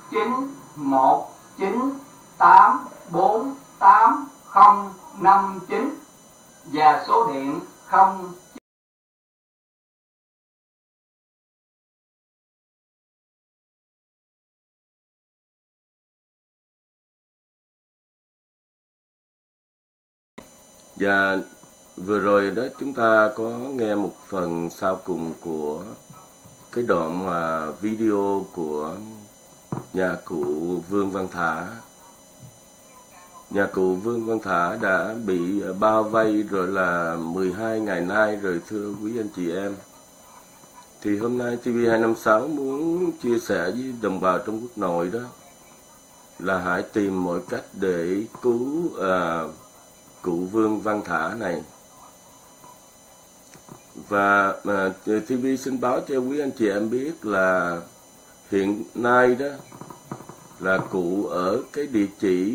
919848059 và số điện 0. Và vừa rồi đó chúng ta có nghe một phần sau cùng của cái đoạn mà video của nhà cụ Vương Văn Thả. Nhà cụ Vương Văn Thả đã bị bao vây rồi là 12 ngày nay rồi, thưa quý anh chị em. Thì hôm nay TV256 muốn chia sẻ với đồng bào trong quốc nội đó là hãy tìm mọi cách để cứu cụ Vương Văn Thả này. Và TV xin báo cho quý anh chị em biết là hiện nay đó là cụ ở cái địa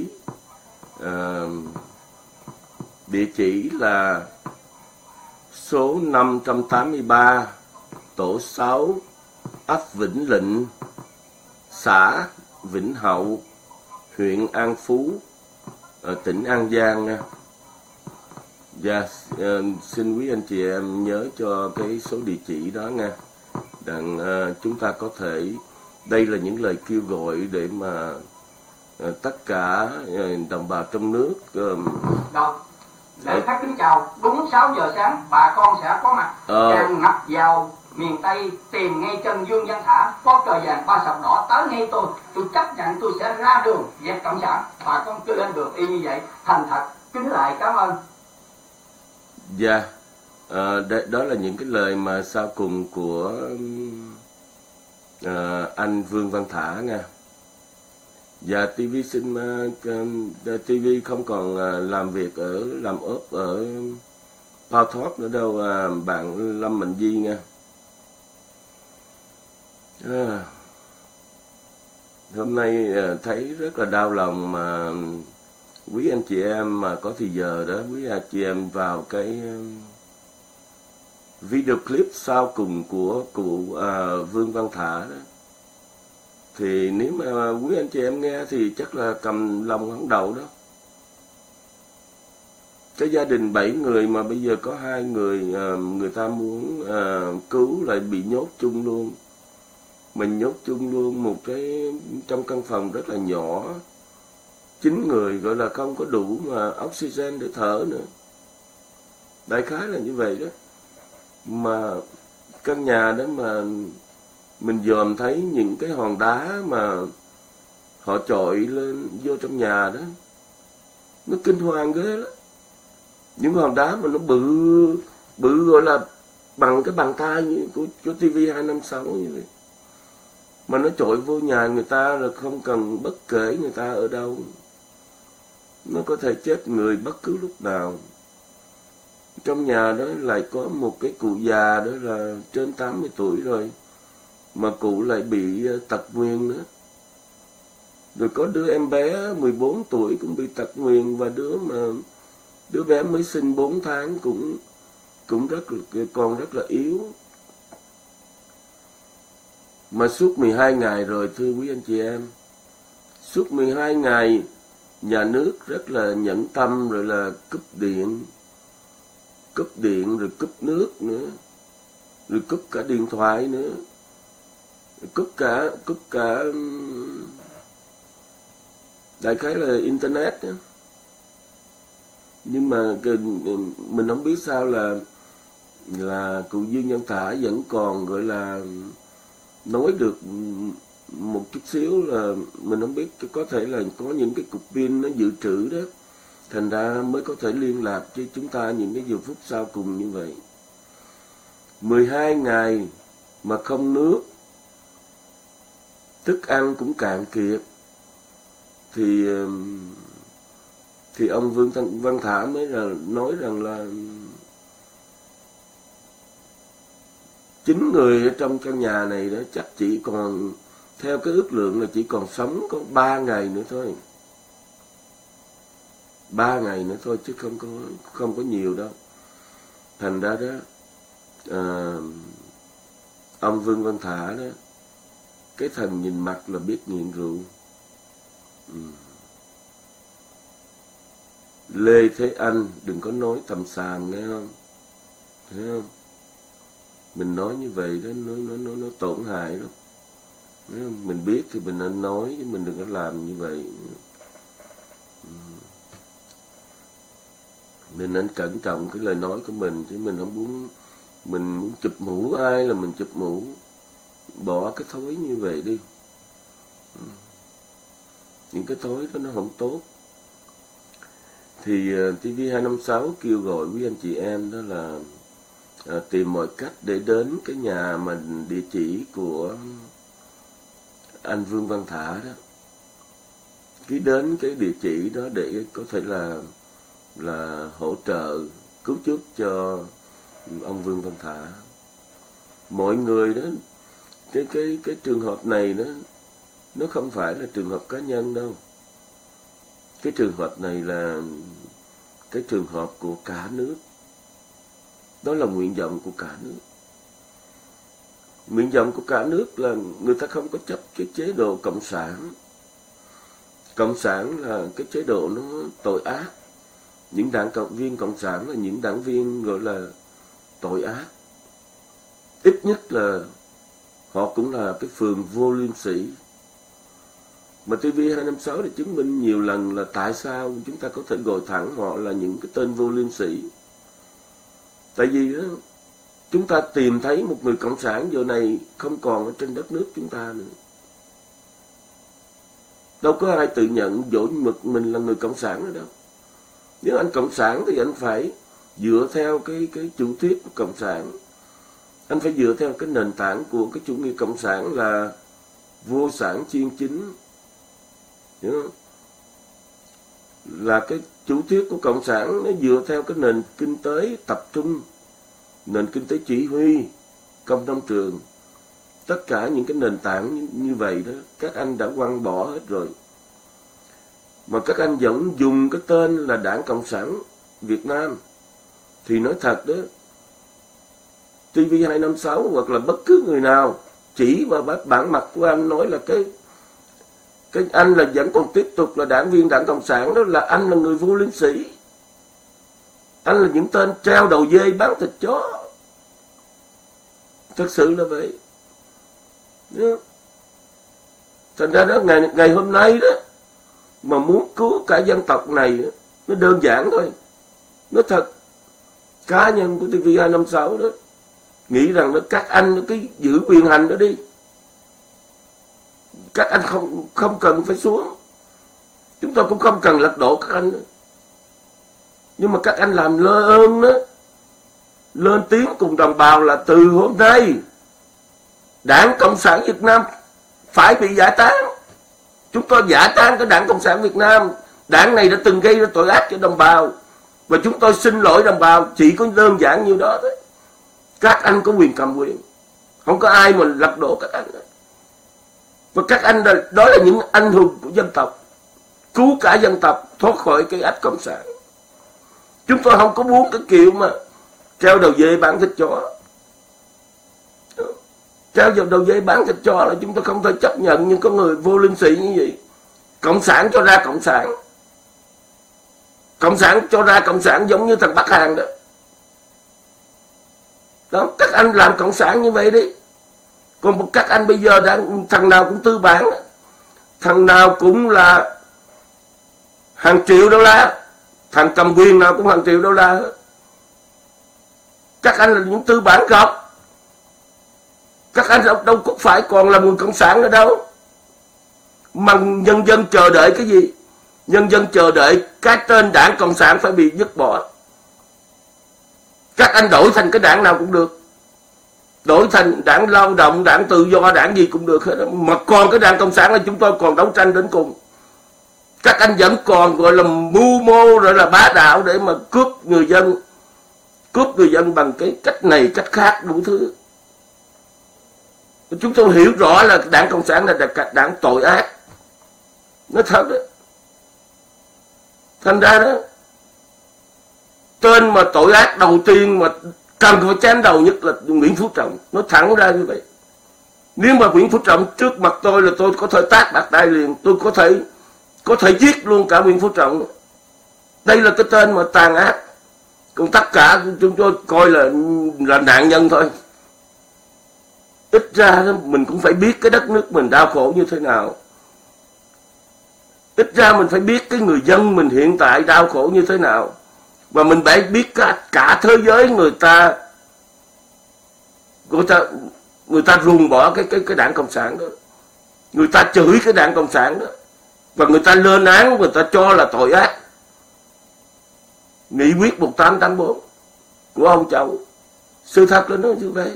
chỉ là số 583 tổ 6 ấp Vĩnh Lịnh, xã Vĩnh Hậu, huyện An Phú, ở tỉnh An Giang nha. Và xin quý anh chị em nhớ cho cái số địa chỉ đó nha. Đặng chúng ta có thể, đây là những lời kêu gọi để mà tất cả đồng bào trong nước. Để khách kính chào, đúng 6 giờ sáng bà con sẽ có mặt tràn ngập vào miền Tây tìm ngay chân Vương Văn Thả, có cờ vàng 3 sọc đỏ tới ngay tôi chấp nhận tôi sẽ ra đường dẹp cộng sản. Bà con cứ lên đường y như vậy, thành thật kính lại cảm ơn. Dạ, đó là những cái lời mà sau cùng của anh Vương Văn Thả nha. Và TV xin TV không còn làm việc làm ốp ở Power Talk nữa đâu, bạn Lâm Mạnh Di nha. Hôm nay thấy rất là đau lòng mà quý anh chị em mà có thì giờ đó, quý anh chị em vào cái video clip sau cùng của cụ Vương Văn Thả đó. Thì nếu mà quý anh chị em nghe thì chắc là cầm lòng hắng đầu đó. Cái gia đình 7 người mà bây giờ có 2 người người ta muốn cứu lại bị nhốt chung luôn. Mình nhốt chung luôn một cái trong căn phòng rất là nhỏ. 9 người gọi là không có đủ mà oxygen để thở nữa. Đại khái là như vậy đó. Mà căn nhà đó mà mình dòm thấy những cái hòn đá mà họ chọi lên vô trong nhà đó, nó kinh hoàng ghê lắm. Những hòn đá mà nó bự gọi là bằng cái bàn tay như của TV256 như vậy. Mà nó chọi vô nhà người ta là không cần bất kể người ta ở đâu. Nó có thể chết người bất cứ lúc nào. Trong nhà đó lại có một cái cụ già đó là trên 80 tuổi rồi, mà cụ lại bị tật nguyền nữa. Rồi có đứa em bé 14 tuổi cũng bị tật nguyền, và đứa bé mới sinh 4 tháng cũng còn rất là yếu. Mà suốt 12 ngày rồi, thưa quý anh chị em, suốt 12 ngày nhà nước rất là nhẫn tâm, rồi là cúp điện rồi cúp nước nữa, rồi cúp cả điện thoại nữa, cúp cả đại khái là internet đó. Nhưng mà mình không biết sao là cụ Dương Văn Thả vẫn còn gọi là nói được một chút xíu, là mình không biết, có thể là có những cái cục pin nó dự trữ đó, thành ra mới có thể liên lạc với chúng ta những cái giờ phút sau cùng như vậy. 12 ngày mà không nước, thức ăn cũng cạn kiệt, thì ông Vương Văn Thả mới là nói rằng là 9 người ở trong căn nhà này đó chắc chỉ còn, theo cái ước lượng là chỉ còn sống có 3 ngày nữa thôi. 3 ngày nữa thôi chứ không có nhiều đâu. Thành ra đó ông Vương Văn Thả đó, cái thằng nhìn mặt là biết nghiện rượu. Lê Thế Anh đừng có nói tầm xàm, nghe không? Thấy không? Mình nói như vậy đó, nó tổn hại lắm. Mình biết thì mình nên nói, chứ mình đừng có làm như vậy. Mình nên cẩn trọng cái lời nói của mình, chứ mình không muốn, mình muốn chụp mũ ai là mình chụp mũ. Bỏ cái thói như vậy đi. Những cái thói đó nó không tốt. Thì TV256 kêu gọi quý anh chị em đó là tìm mọi cách để đến cái nhà mà địa chỉ của anh Vương Văn Thả đó. Cứ đến cái địa chỉ đó để có thể là hỗ trợ cứu giúp cho ông Vương Văn Thả. Mọi người đó, cái trường hợp này đó, nó không phải là trường hợp cá nhân đâu. Cái trường hợp này là cái trường hợp của cả nước. Đó là nguyện vọng của cả nước. Nguyện vọng của cả nước là người ta không có chấp cái chế độ cộng sản. Cộng sản là cái chế độ nó tội ác. Những đảng viên cộng sản là những đảng viên gọi là tội ác. Ít nhất là họ cũng là cái phường vô liêm sỉ. Mà TV256 đã chứng minh nhiều lần là tại sao chúng ta có thể gọi thẳng họ là những cái tên vô liêm sỉ. Tại vì đó, chúng ta tìm thấy một người cộng sản giờ này không còn ở trên đất nước chúng ta nữa. Đâu có ai tự nhận dỗ mực mình là người cộng sản nữa đâu. Nếu anh cộng sản thì anh phải dựa theo cái chủ thuyết của cộng sản. Anh phải dựa theo cái nền tảng của cái chủ nghĩa cộng sản là vô sản chuyên chính. Hiểu không? Là cái chủ thuyết của cộng sản nó dựa theo cái nền kinh tế tập trung, nền kinh tế chỉ huy, công nông trường. Tất cả những cái nền tảng như vậy đó, các anh đã quăng bỏ hết rồi. Mà các anh vẫn dùng cái tên là Đảng Cộng sản Việt Nam. Thì nói thật đó, TV256 hoặc là bất cứ người nào chỉ vào bản mặt của anh nói là cái anh là vẫn còn tiếp tục là đảng viên Đảng Cộng sản, đó là anh là người vô liêm sỉ. Anh là những tên treo đầu dê bán thịt chó. Thật sự là vậy. Thành ra đó ngày hôm nay đó, mà muốn cứu cả dân tộc này đó, nó đơn giản thôi. Nó thật. Cá nhân của TV256 đó nghĩ rằng nó các anh nó cứ giữ quyền hành đó đi. Các anh không cần phải xuống. Chúng tôi cũng không cần lật đổ các anh nữa. Nhưng mà các anh làm lơ ơn đó, lên tiếng cùng đồng bào là từ hôm nay Đảng Cộng sản Việt Nam phải bị giải tán. Chúng tôi giải tán cái Đảng Cộng sản Việt Nam. Đảng này đã từng gây ra tội ác cho đồng bào, và chúng tôi xin lỗi đồng bào. Chỉ có đơn giản như đó thôi. Các anh có quyền cầm quyền, không có ai mà lật đổ các anh. Và các anh đó là những anh hùng của dân tộc, cứu cả dân tộc thoát khỏi cái ách cộng sản. Chúng tôi không có muốn cái kiểu mà treo đầu dê bán thịt chó. Treo đầu dê bán thịt chó là chúng tôi không thể chấp nhận những con người vô liêm sỉ như vậy. Cộng sản cho ra cộng sản. Cộng sản cho ra cộng sản giống như thằng Bắc Hàn đó. Đó, các anh làm cộng sản như vậy đi. Còn các anh bây giờ thằng nào cũng tư bản, thằng nào cũng là hàng triệu đô la, thằng cầm quyền nào cũng hàng triệu đô la hết. Các anh là những tư bản gốc. Các anh đâu có phải còn là người cộng sản nữa đâu. Mà nhân dân chờ đợi cái gì? Nhân dân chờ đợi cái tên Đảng Cộng sản phải bị dứt bỏ. Các anh đổi thành cái đảng nào cũng được. Đổi thành đảng lao động, đảng tự do, đảng gì cũng được hết. Mà còn cái Đảng Cộng sản là chúng tôi còn đấu tranh đến cùng. Các anh vẫn còn gọi là mưu mô rồi là bá đạo để mà cướp người dân. Cướp người dân bằng cái cách này, cách khác, đủ thứ. Chúng tôi hiểu rõ là Đảng Cộng sản là đảng tội ác. Nó thật đó. Thành ra đó, tên mà tội ác đầu tiên mà cần phải chém đầu nhất là Nguyễn Phú Trọng. Nó thẳng ra như vậy. Nếu mà Nguyễn Phú Trọng trước mặt tôi là tôi có thể tát bạc tay liền, tôi có thể giết luôn cả Nguyễn Phú Trọng. Đây là cái tên mà tàn ác. Còn tất cả chúng tôi coi là nạn nhân thôi. Ít ra mình cũng phải biết cái đất nước mình đau khổ như thế nào. Ít ra mình phải biết cái người dân mình hiện tại đau khổ như thế nào. Và mình phải biết cả thế giới người ta ruồng bỏ cái đảng Cộng sản đó. Người ta chửi cái đảng Cộng sản đó. Và người ta lên án, người ta cho là tội ác. Nghị quyết 1884 của ông Châu, sự thật là nó như vậy.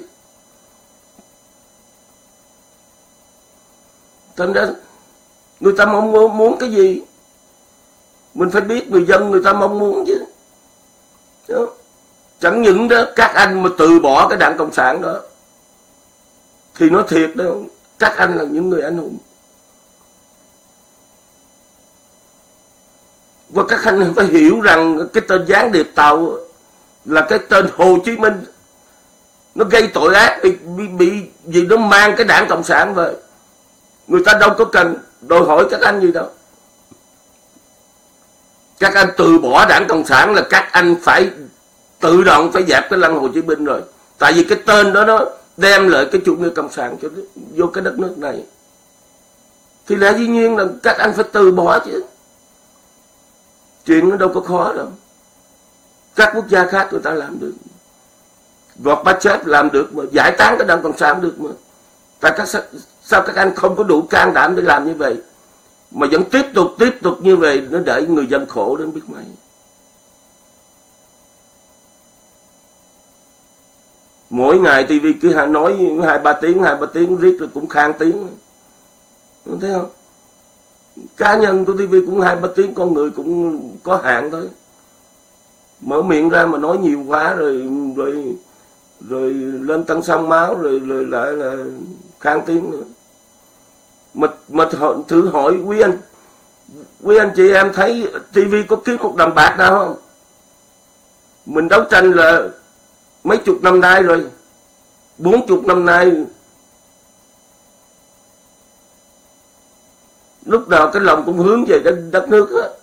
Thành ra người ta mong muốn cái gì, mình phải biết người dân người ta mong muốn chứ. Đó. Chẳng những đó các anh mà từ bỏ cái đảng Cộng sản đó thì nói thiệt đó, các anh là những người anh hùng. Và các anh phải hiểu rằng cái tên gián điệp Tàu là cái tên Hồ Chí Minh. Nó gây tội ác vì nó mang cái đảng Cộng sản về. Người ta đâu có cần đòi hỏi các anh gì đâu. Các anh từ bỏ đảng Cộng sản là các anh phải tự động phải dẹp cái lăng Hồ Chí Minh rồi. Tại vì cái tên đó nó đem lại cái chủ nghĩa cộng sản cho vô cái đất nước này. Thì lẽ dĩ nhiên là các anh phải từ bỏ chứ. Chuyện nó đâu có khó đâu. Các quốc gia khác người ta làm được. Gorbachev làm được mà, giải tán cái đảng Cộng sản được mà. Tại sao các anh không có đủ can đảm để làm như vậy, mà vẫn tiếp tục như vậy, nó để người dân khổ đến biết mấy. Mỗi ngày TV cứ nói 2-3 tiếng riết rồi cũng khang tiếng. Không thấy không? Cá nhân của TV cũng 2-3 tiếng, con người cũng có hạn thôi. Mở miệng ra mà nói nhiều quá rồi lên tăng sông máu rồi lại là khang tiếng nữa. Mà thử hỏi quý anh chị em thấy TV có kiếm một đồng bạc nào không? Mình đấu tranh là mấy chục năm nay rồi, 40 năm nay. Lúc nào cái lòng cũng hướng về đất nước á.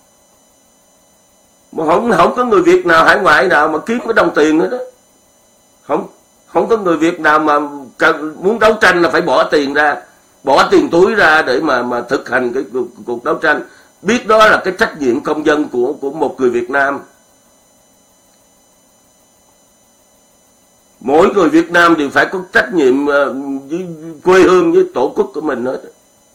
Mà không có người Việt nào hải ngoại nào mà kiếm cái đồng tiền nữa đó. Không có người Việt nào mà muốn đấu tranh là phải bỏ tiền ra, bỏ tiền túi ra để mà thực hành cái cuộc đấu tranh. Biết đó là cái trách nhiệm công dân của một người Việt Nam. Mỗi người Việt Nam đều phải có trách nhiệm với quê hương, với tổ quốc của mình hết.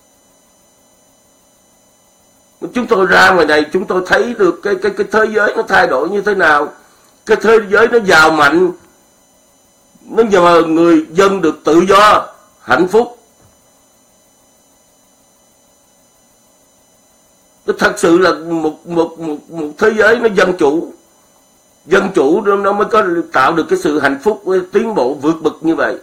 Chúng tôi ra ngoài này chúng tôi thấy được cái thế giới nó thay đổi như thế nào. Cái thế giới nó giàu mạnh, nó nhờ người dân được tự do, hạnh phúc. Nó thật sự là một thế giới nó dân chủ. Dân chủ nó mới có tạo được cái sự hạnh phúc với tiến bộ vượt bậc như vậy.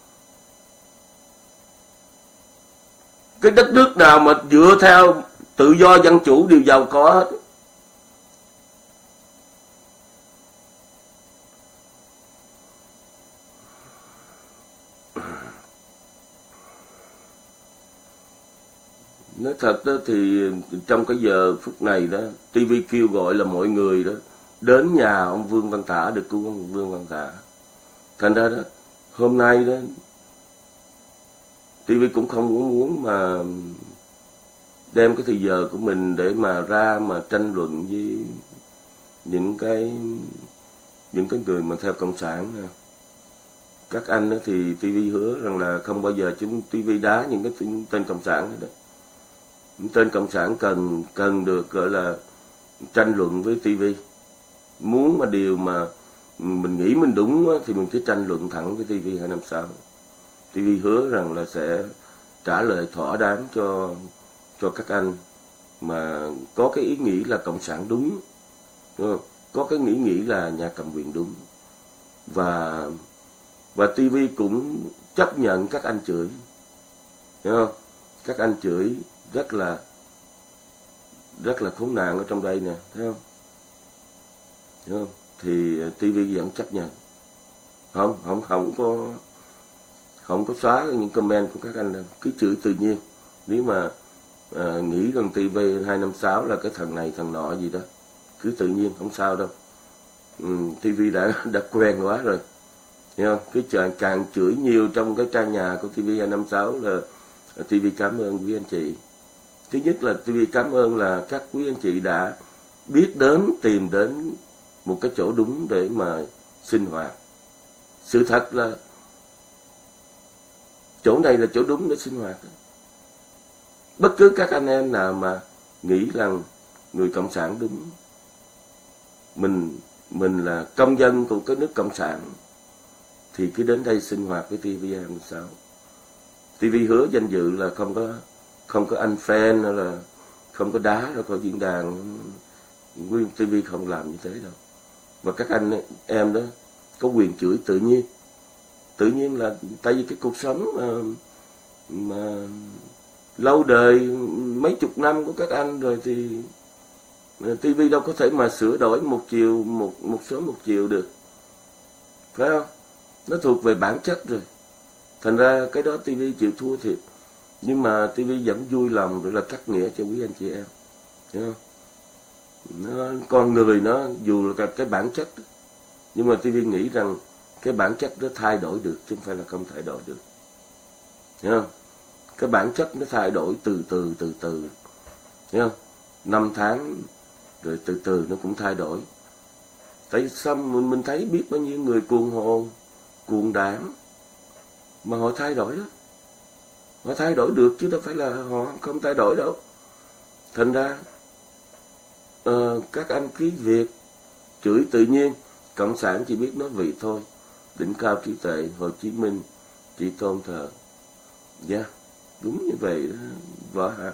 Cái đất nước nào mà dựa theo tự do dân chủ đều giàu có hết. Nói thật đó thì trong cái giờ phút này đó, TV kêu gọi là mọi người đó đến nhà ông Vương Văn Thả được cứu ông Vương Văn Thả. Thành ra đó hôm nay đó TV cũng không muốn mà đem cái thời giờ của mình để mà ra mà tranh luận với những cái người mà theo cộng sản. Các anh đó thì TV hứa rằng là không bao giờ chúng TV đá những cái tên cộng sản đó. Những tên cộng sản cần được gọi là tranh luận với TV. Muốn mà điều mà mình nghĩ mình đúng thì mình sẽ tranh luận thẳng với TV 256. TV hứa rằng là sẽ trả lời thỏa đáng cho các anh mà có cái ý nghĩ là cộng sản đúng không? Có cái ý nghĩ là nhà cầm quyền đúng. Và TV cũng chấp nhận các anh chửi, hiểu không? Các anh chửi rất là khốn nạn ở trong đây nè, thấy không? Hiểu không? Thì TV vẫn chấp nhận, không có xóa những comment của các anh đâu, cứ chửi tự nhiên. Nếu mà nghĩ rằng TV256 là cái thằng này thằng nọ gì đó, cứ tự nhiên, không sao đâu. TV đã quen quá rồi, hiểu không? Cái càng chửi nhiều trong cái trang nhà của TV256 là TV cảm ơn quý anh chị. Thứ nhất là TV cảm ơn là các quý anh chị đã biết đến, tìm đến một cái chỗ đúng để mà sinh hoạt. Sự thật là chỗ này là chỗ đúng để sinh hoạt. Bất cứ các anh em nào mà nghĩ rằng người Cộng sản đúng, mình là công dân của cái nước Cộng sản, thì cứ đến đây sinh hoạt với TV256. TV hứa danh dự là không có ăn fan, hay là không có đá ra khỏi diễn đàn. Nguyên TV không làm như thế đâu. Và các anh em đó có quyền chửi tự nhiên. Tự nhiên là tại vì cái cuộc sống mà lâu đời mấy chục năm của các anh rồi thì TV đâu có thể mà sửa đổi một sớm một chiều được, phải không? Nó thuộc về bản chất rồi. Thành ra cái đó TV chịu thua thiệt, nhưng mà TV vẫn vui lòng rồi là cắt nghĩa cho quý anh chị em, hiểu không? Con người nó dù là cái bản chất đó, nhưng mà TV nghĩ rằng cái bản chất nó thay đổi được chứ không phải là không thay đổi được, hiểu không? Cái bản chất nó thay đổi từ từ, hiểu không? 5 tháng rồi từ từ nó cũng thay đổi. Tại sao mình thấy biết bao nhiêu người cuồng hồn, cuồng đảm mà họ thay đổi đó. Họ thay đổi được chứ đâu phải là họ không thay đổi đâu. Thành ra các anh cứ việc chửi tự nhiên. Cộng sản chỉ biết nói vị thôi. Đỉnh cao trí tuệ Hồ Chí Minh chỉ tôn thờ. Dạ, đúng như vậy đó. Võ Hạc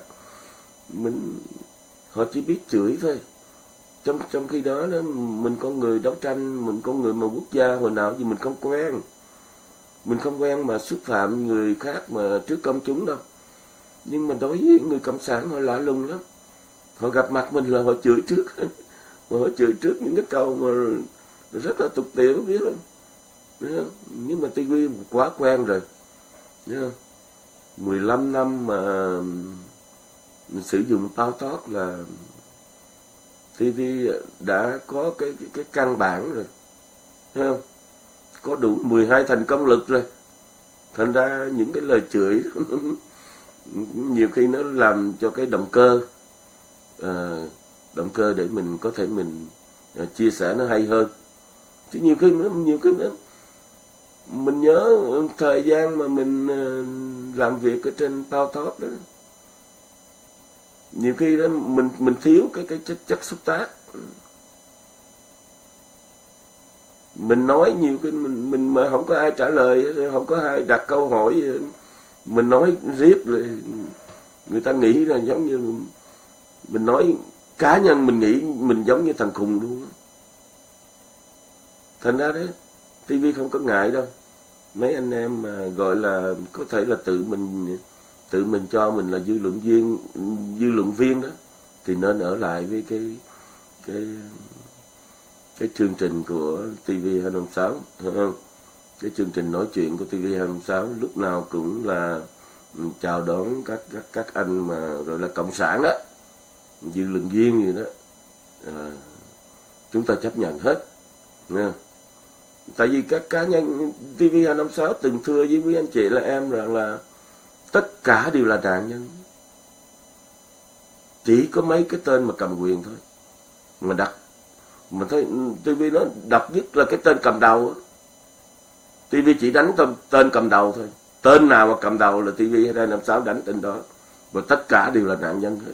họ chỉ biết chửi thôi. Trong khi đó mình con người đấu tranh, mình con người mà quốc gia hồi nào gì mình không quen. Mình không quen mà xúc phạm người khác mà trước công chúng đâu. Nhưng mà đối với người Cộng sản họ lạ lùng lắm. Họ gặp mặt mình là họ chửi trước. Mà họ chửi trước những cái câu mà rất là tục tiểu, biết không? Nhưng mà TV quá quen rồi. Biết không? 15 năm mà mình sử dụng bao thoát là TV đã có cái căn bản rồi. Thấy không? Có đủ 12 thành công lực rồi. Thành ra những cái lời chửi nhiều khi nó làm cho cái động cơ để mình có thể mình chia sẻ nó hay hơn. Chứ nhiều khi nữa mình nhớ thời gian mà mình làm việc ở trên Tao Thoát đó, nhiều khi đó mình thiếu cái chất xúc tác. Mình nói nhiều khi mình mà không có ai trả lời, không có ai đặt câu hỏi, mình nói riết rồi người ta nghĩ là giống như mình nói, cá nhân mình nghĩ mình giống như thằng khùng luôn. Thành ra đấy, TV không có ngại đâu. Mấy anh em mà gọi là có thể là tự mình cho mình là dư luận viên đó, thì nên ở lại với cái chương trình của TV256, hiểu không? Cái chương trình nói chuyện của TV256 lúc nào cũng là chào đón các anh mà gọi là cộng sản đó, dư luận viên gì đó, chúng ta chấp nhận hết, nha. Tại vì các cá nhân TV256 từng thưa với quý anh chị là em rằng là tất cả đều là nạn nhân, chỉ có mấy cái tên mà cầm quyền thôi mà đặt. Mình thấy TV nó độc nhất là cái tên cầm đầu. TV chỉ đánh tên cầm đầu thôi. Tên nào mà cầm đầu là TV256 đánh tên đó. Và tất cả đều là nạn nhân hết.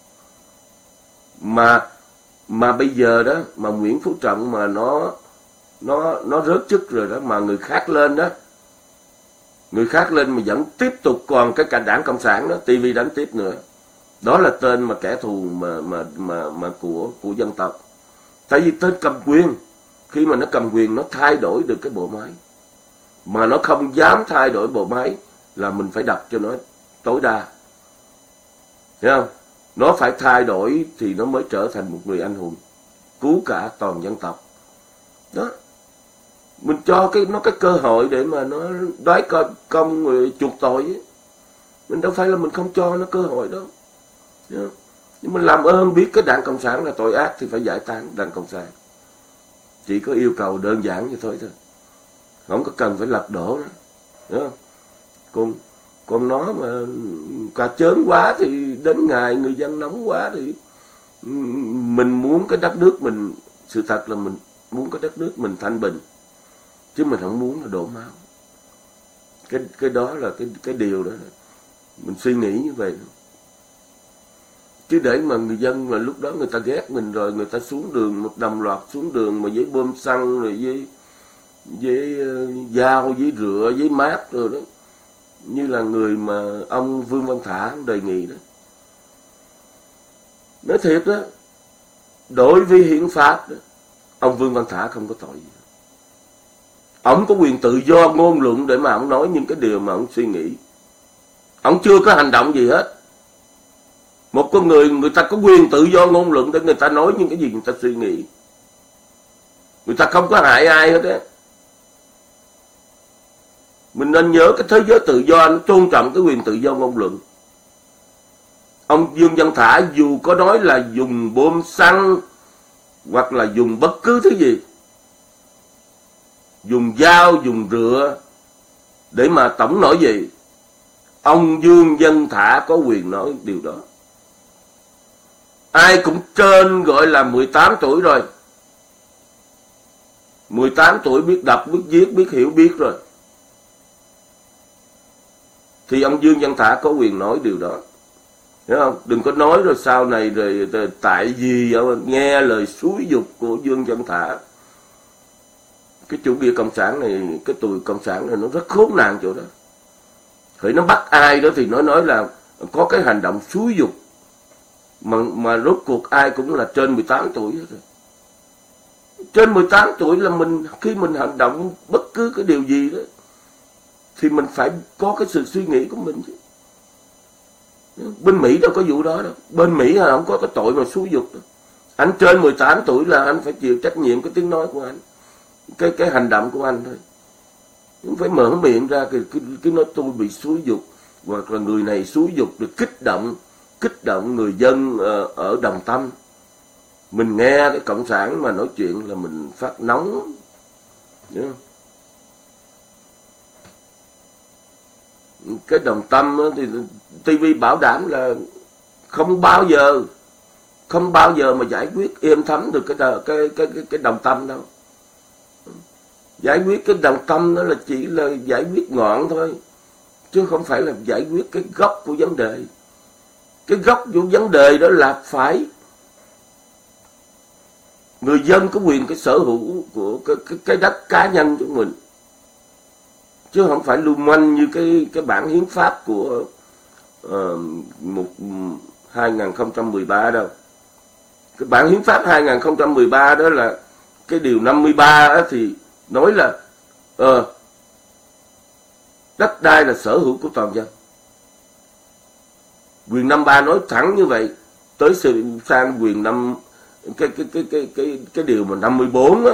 Mà bây giờ đó, mà Nguyễn Phú Trọng mà nó rớt chức rồi đó, mà người khác lên đó. Người khác lên mà vẫn tiếp tục còn cái cả đảng Cộng sản đó, TV đánh tiếp nữa. Đó là tên mà kẻ thù mà của dân tộc. Tại vì tên cầm quyền, khi mà nó cầm quyền nó thay đổi được cái bộ máy. Mà nó không dám thay đổi bộ máy là mình phải đập cho nó tối đa. Hiểu không? Nó phải thay đổi thì nó mới trở thành một người anh hùng, cứu cả toàn dân tộc. Đó. Mình cho nó cái cơ hội để mà nó đoái công chuộc tội ấy. Mình đâu phải là mình không cho nó cơ hội đâu. Nhưng mình làm ơn biết cái Đảng Cộng sản là tội ác thì phải giải tán Đảng Cộng sản. Chỉ có yêu cầu đơn giản như thôi. Không có cần phải lật đổ nữa. Đúng không? Còn nó mà cà chớn quá thì đến ngày người dân nóng quá thì mình muốn cái đất nước mình, sự thật là mình muốn cái đất nước mình thanh bình, chứ mình không muốn là đổ máu. Cái đó là cái điều đó mình suy nghĩ như vậy. Chứ để mà người dân mà lúc đó người ta ghét mình rồi người ta xuống đường một đồng loạt xuống đường mà với bom xăng rồi với dao, với rựa, với mát rồi đó, như là người mà ông Vương Văn Thả đề nghị đó. Nói thiệt đó, đối với hiến pháp đó, ông Vương Văn Thả không có tội gì. Ông có quyền tự do ngôn luận để mà ông nói những cái điều mà ông suy nghĩ. Ông chưa có hành động gì hết. Một con người ta có quyền tự do ngôn luận để người ta nói những cái gì người ta suy nghĩ. Người ta không có hại ai hết á. Mình nên nhớ cái thế giới tự do, nó tôn trọng cái quyền tự do ngôn luận. Ông Dương Văn Thả dù có nói là dùng bom xăng hoặc là dùng bất cứ thứ gì, dùng dao, dùng rựa để mà tổng nổi gì, ông Dương Văn Thả có quyền nói điều đó. Ai cũng trên gọi là 18 tuổi rồi. 18 tuổi biết đọc, biết viết, biết hiểu biết rồi. Thì ông Dương Văn Thả có quyền nói điều đó. Hiểu không? Đừng có nói rồi sau này rồi tại vì nghe lời xúi giục của Dương Văn Thả. Cái chủ nghĩa cộng sản này, cái tụi cộng sản này nó rất khốn nạn chỗ đó. Thì nó bắt ai đó thì nó nói là có cái hành động xúi giục. Mà rốt cuộc ai cũng là trên 18 tuổi hết rồi. Trên 18 tuổi là khi mình hành động bất cứ cái điều gì đó thì mình phải có cái sự suy nghĩ của mình chứ. Bên Mỹ đâu có vụ đó đâu. Bên Mỹ là không có cái tội mà xúi giục đâu. Anh trên 18 tuổi là anh phải chịu trách nhiệm cái tiếng nói của anh, cái hành động của anh thôi. Không phải mở miệng ra cái nói tôi bị xúi giục, hoặc là người này xúi giục được kích động người dân ở Đồng Tâm. Mình nghe cái cộng sản mà nói chuyện là mình phát nóng. Hiểu không? Cái Đồng Tâm thì TV bảo đảm là không bao giờ mà giải quyết êm thấm được cái Đồng Tâm đâu. Giải quyết cái Đồng Tâm đó là chỉ là giải quyết ngọn thôi, chứ không phải là giải quyết cái gốc của vấn đề. Cái gốc của vấn đề đó là phải người dân có quyền cái sở hữu của cái đất cá nhân của mình, chứ không phải lưu manh như cái bản hiến pháp của 2013 đâu. Cái bản hiến pháp 2013 đó là cái điều 53 đó thì nói là đất đai là sở hữu của toàn dân. Quyền 53 nói thẳng như vậy. Tới sang quyền cái điều mà 54 á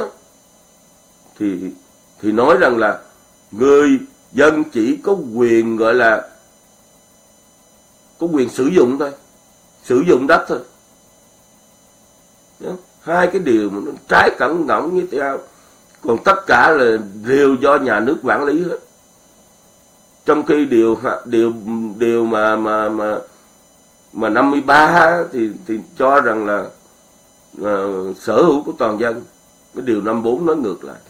thì nói rằng là người dân chỉ có quyền gọi là có quyền sử dụng thôi, sử dụng đất thôi. Hai cái điều mà nó trái cẩn ngọng như thế nào. Còn tất cả là đều do nhà nước quản lý hết. Trong khi điều mà 53 thì cho rằng là sở hữu của toàn dân. Cái điều 54 nói ngược lại.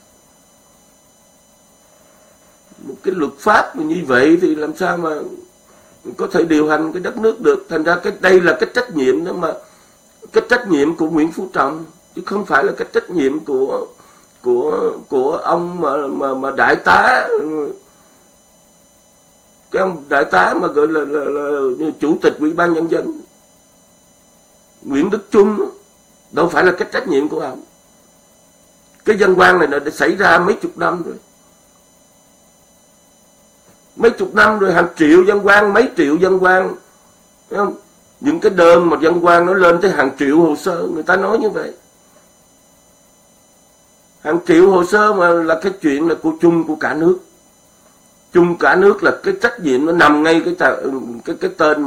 Một cái luật pháp như vậy thì làm sao mà có thể điều hành cái đất nước được. Thành ra đây là cái trách nhiệm đó, mà cái trách nhiệm của Nguyễn Phú Trọng, chứ không phải là cái trách nhiệm của ông mà đại tá, cái ông đại tá mà gọi là chủ tịch Ủy ban Nhân dân Nguyễn Đức Chung. Đâu phải là cái trách nhiệm của ông. Cái dân quan này đã xảy ra mấy chục năm rồi. Mấy chục năm rồi, hàng triệu dân quan, mấy triệu dân quan. Thấy không? Những cái đơn mà dân quan nó lên tới hàng triệu hồ sơ, người ta nói như vậy. hàng triệu hồ sơ mà là cái chuyện là của chung của cả nước. Chung cả nước là cái trách nhiệm nó nằm ngay cái tên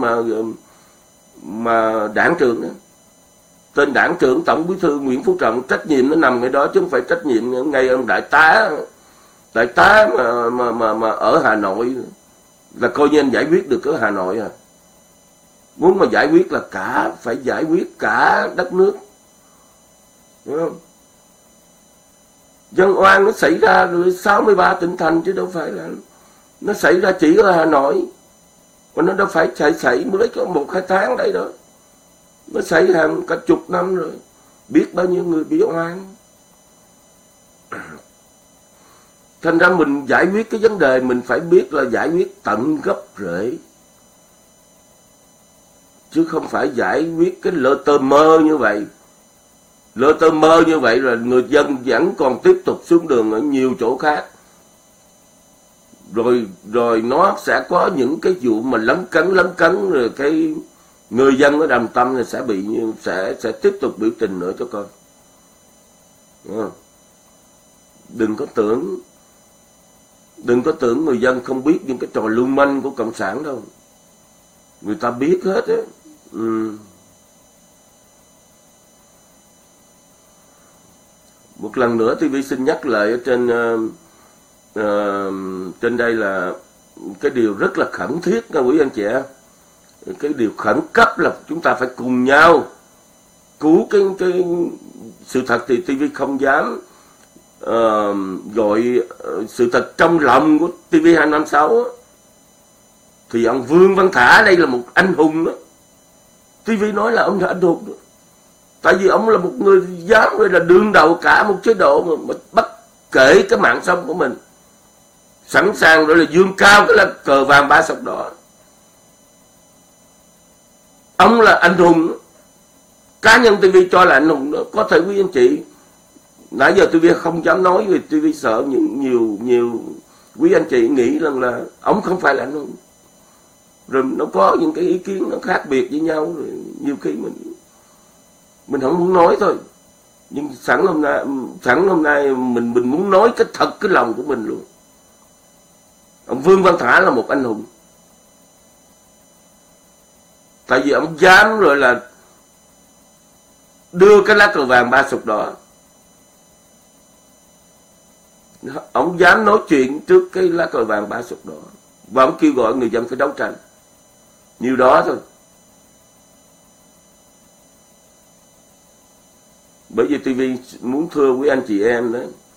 mà đảng trưởng đó. Tên đảng trưởng Tổng Bí thư Nguyễn Phú Trọng, trách nhiệm nó nằm ngay đó chứ không phải trách nhiệm ngay ông đại tá mà ở Hà Nội là coi như anh giải quyết được ở Hà Nội à. Muốn mà giải quyết là phải giải quyết cả đất nước, đúng không? Dân oan nó xảy ra rồi 63 tỉnh thành chứ đâu phải là nó xảy ra chỉ ở Hà Nội, mà nó đâu phải xảy mới có 1-2 tháng đây đó, nó xảy hàng cả chục năm rồi, biết bao nhiêu người bị oan. Thành ra mình giải quyết cái vấn đề mình phải biết là giải quyết tận gốc rễ, chứ không phải giải quyết cái lơ tơ mơ như vậy. Lơ tơ mơ như vậy là người dân vẫn còn tiếp tục xuống đường ở nhiều chỗ khác. Rồi nó sẽ có những cái vụ mà lấn cấn rồi cái người dân ở Đồng Tâm này sẽ tiếp tục biểu tình nữa cho coi. Đừng có tưởng người dân không biết những cái trò lưu manh của cộng sản đâu. Người ta biết hết á. Một lần nữa TV xin nhắc lại ở trên đây là cái điều rất là khẩn thiết nha quý anh chị em. Cái điều khẩn cấp là chúng ta phải cùng nhau cứu cái sự thật. Thì TV không dám gọi sự thật trong lòng của TV256 thì ông Vương Văn Thả đây là một anh hùng đó. TV nói là ông là anh hùng đó. Tại vì ông là một người dám là đương đầu cả một chế độ mà bất kể cái mạng sống của mình, sẵn sàng rồi là dương cao cái là cờ vàng 3 sọc đỏ. Ông là anh hùng. Cá nhân TV cho là anh hùng đó. Có thể quý anh chị nãy giờ TV không dám nói vì TV sợ nhiều quý anh chị nghĩ rằng là ông không phải là anh hùng. Rồi nó có những cái ý kiến nó khác biệt với nhau, rồi nhiều khi mình không muốn nói thôi. Nhưng sẵn hôm nay mình muốn nói cái thật cái lòng của mình luôn. Ông Vương Văn Thả là một anh hùng. Tại vì ông dám rồi là đưa cái lá cờ vàng 3 sọc đỏ. Ông dám nói chuyện trước cái lá cờ vàng 3 sọc đỏ. Và ông kêu gọi người dân phải đấu tranh. Nhiều đó thôi. Bởi vì TV muốn thưa quý anh chị em đó,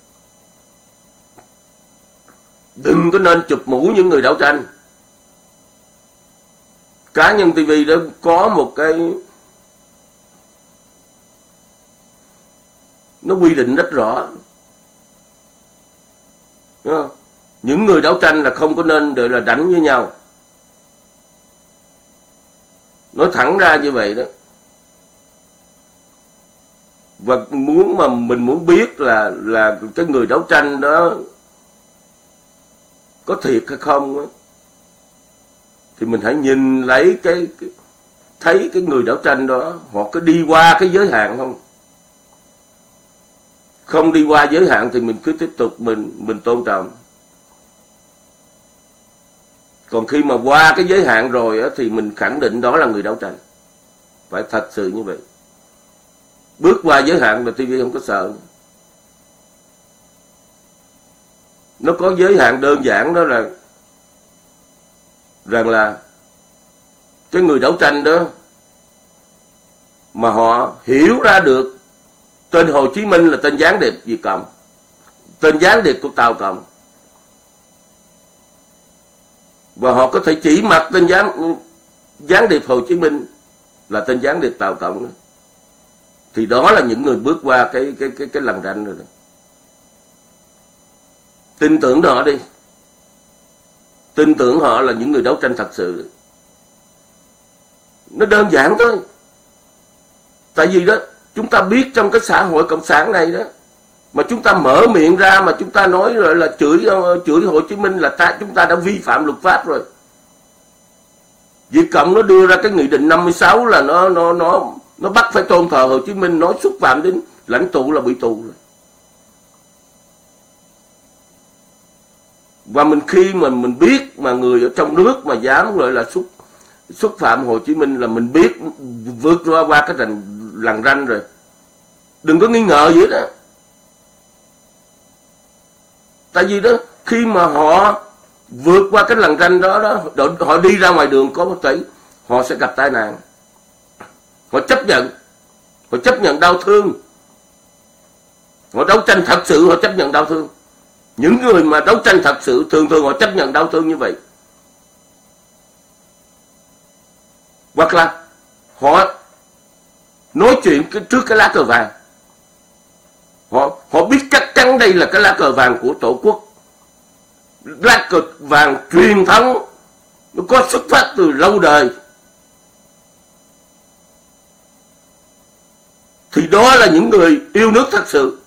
đừng có nên chụp mũ những người đấu tranh. Cá nhân TV đó có một cái nó quy định rất rõ. Đúng không? Những người đấu tranh là không có nên để là đánh với nhau. Nói thẳng ra như vậy đó. Và mình muốn biết là cái người đấu tranh đó có thiệt hay không đó, thì mình hãy nhìn lấy thấy cái người đấu tranh đó họ có đi qua cái giới hạn không. Không đi qua giới hạn thì mình cứ tiếp tục mình tôn trọng. Còn khi mà qua cái giới hạn rồi á, thì mình khẳng định đó là người đấu tranh. Phải thật sự như vậy. Bước qua giới hạn mà TV không có sợ. Nó có giới hạn đơn giản đó là rằng là cái người đấu tranh đó mà họ hiểu ra được tên Hồ Chí Minh là tên gián điệp Việt Cộng, tên gián điệp của Tàu Cộng, và họ có thể chỉ mặt tên gián điệp Hồ Chí Minh là tên gián điệp Tàu Cộng đó, thì đó là những người bước qua cái lằn ranh rồi đó. Tin tưởng họ đi. Tin tưởng họ là những người đấu tranh thật sự. Nó đơn giản thôi. Tại vì đó, chúng ta biết trong cái xã hội cộng sản này đó, mà chúng ta mở miệng ra mà chúng ta nói rồi là chửi Hồ Chí Minh là chúng ta đã vi phạm luật pháp rồi. Việt Cộng nó đưa ra cái nghị định 56 là nó bắt phải tôn thờ Hồ Chí Minh, nó xúc phạm đến lãnh tụ là bị tù rồi. Và khi mà mình biết mà người ở trong nước mà dám gọi là xúc phạm Hồ Chí Minh là mình biết vượt qua cái lằn ranh rồi. Đừng có nghi ngờ gì đó. Tại vì đó, khi mà họ vượt qua cái lằn ranh đó, họ đi ra ngoài đường có một tỷ, họ sẽ gặp tai nạn. Họ chấp nhận đau thương. Họ đấu tranh thật sự, họ chấp nhận đau thương. Những người mà đấu tranh thật sự thường họ chấp nhận đau thương như vậy. Hoặc là họ nói chuyện trước cái lá cờ vàng. Họ biết chắc chắn đây là cái lá cờ vàng của Tổ quốc. Lá cờ vàng truyền thống, nó có xuất phát từ lâu đời. Thì đó là những người yêu nước thật sự.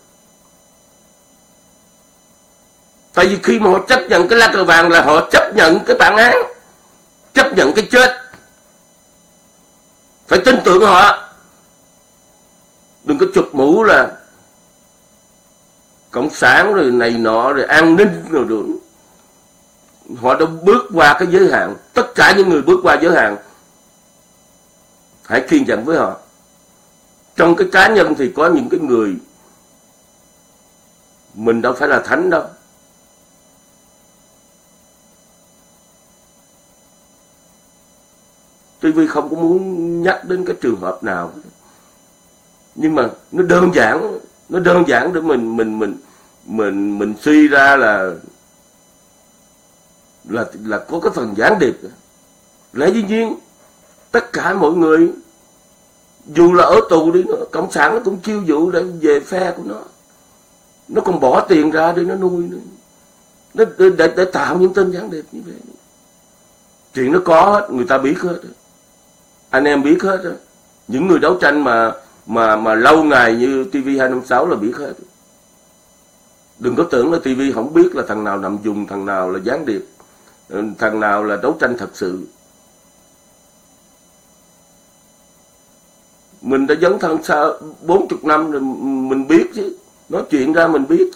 Tại vì khi mà họ chấp nhận cái lá cờ vàng là họ chấp nhận cái bản án, chấp nhận cái chết. Phải tin tưởng họ. Đừng có chụp mũ là cộng sản rồi này nọ rồi an ninh rồi được. Họ đã bước qua cái giới hạn. Tất cả những người bước qua giới hạn, hãy kiên nhẫn với họ. Trong cái cá nhân thì có những cái người mình đâu phải là thánh đâu. TV không có muốn nhắc đến cái trường hợp nào, nhưng mà nó đơn giản để mình suy ra là có cái phần gián điệp. Lẽ dĩ nhiên tất cả mọi người dù là ở tù đi nữa, cộng sản nó cũng chiêu dụ để về phe của nó còn bỏ tiền ra để nó nuôi nữa, để tạo những tên gián điệp như vậy. Chuyện nó có hết, người ta biết hết, anh em biết hết. Những người đấu tranh mà lâu ngày như TV256 là biết hết. Đừng có tưởng là TV không biết là thằng nào nằm dùng, thằng nào là gián điệp, thằng nào là đấu tranh thật sự. Mình đã dấn thân sau 40 năm rồi, mình biết chứ. Nói chuyện ra mình biết.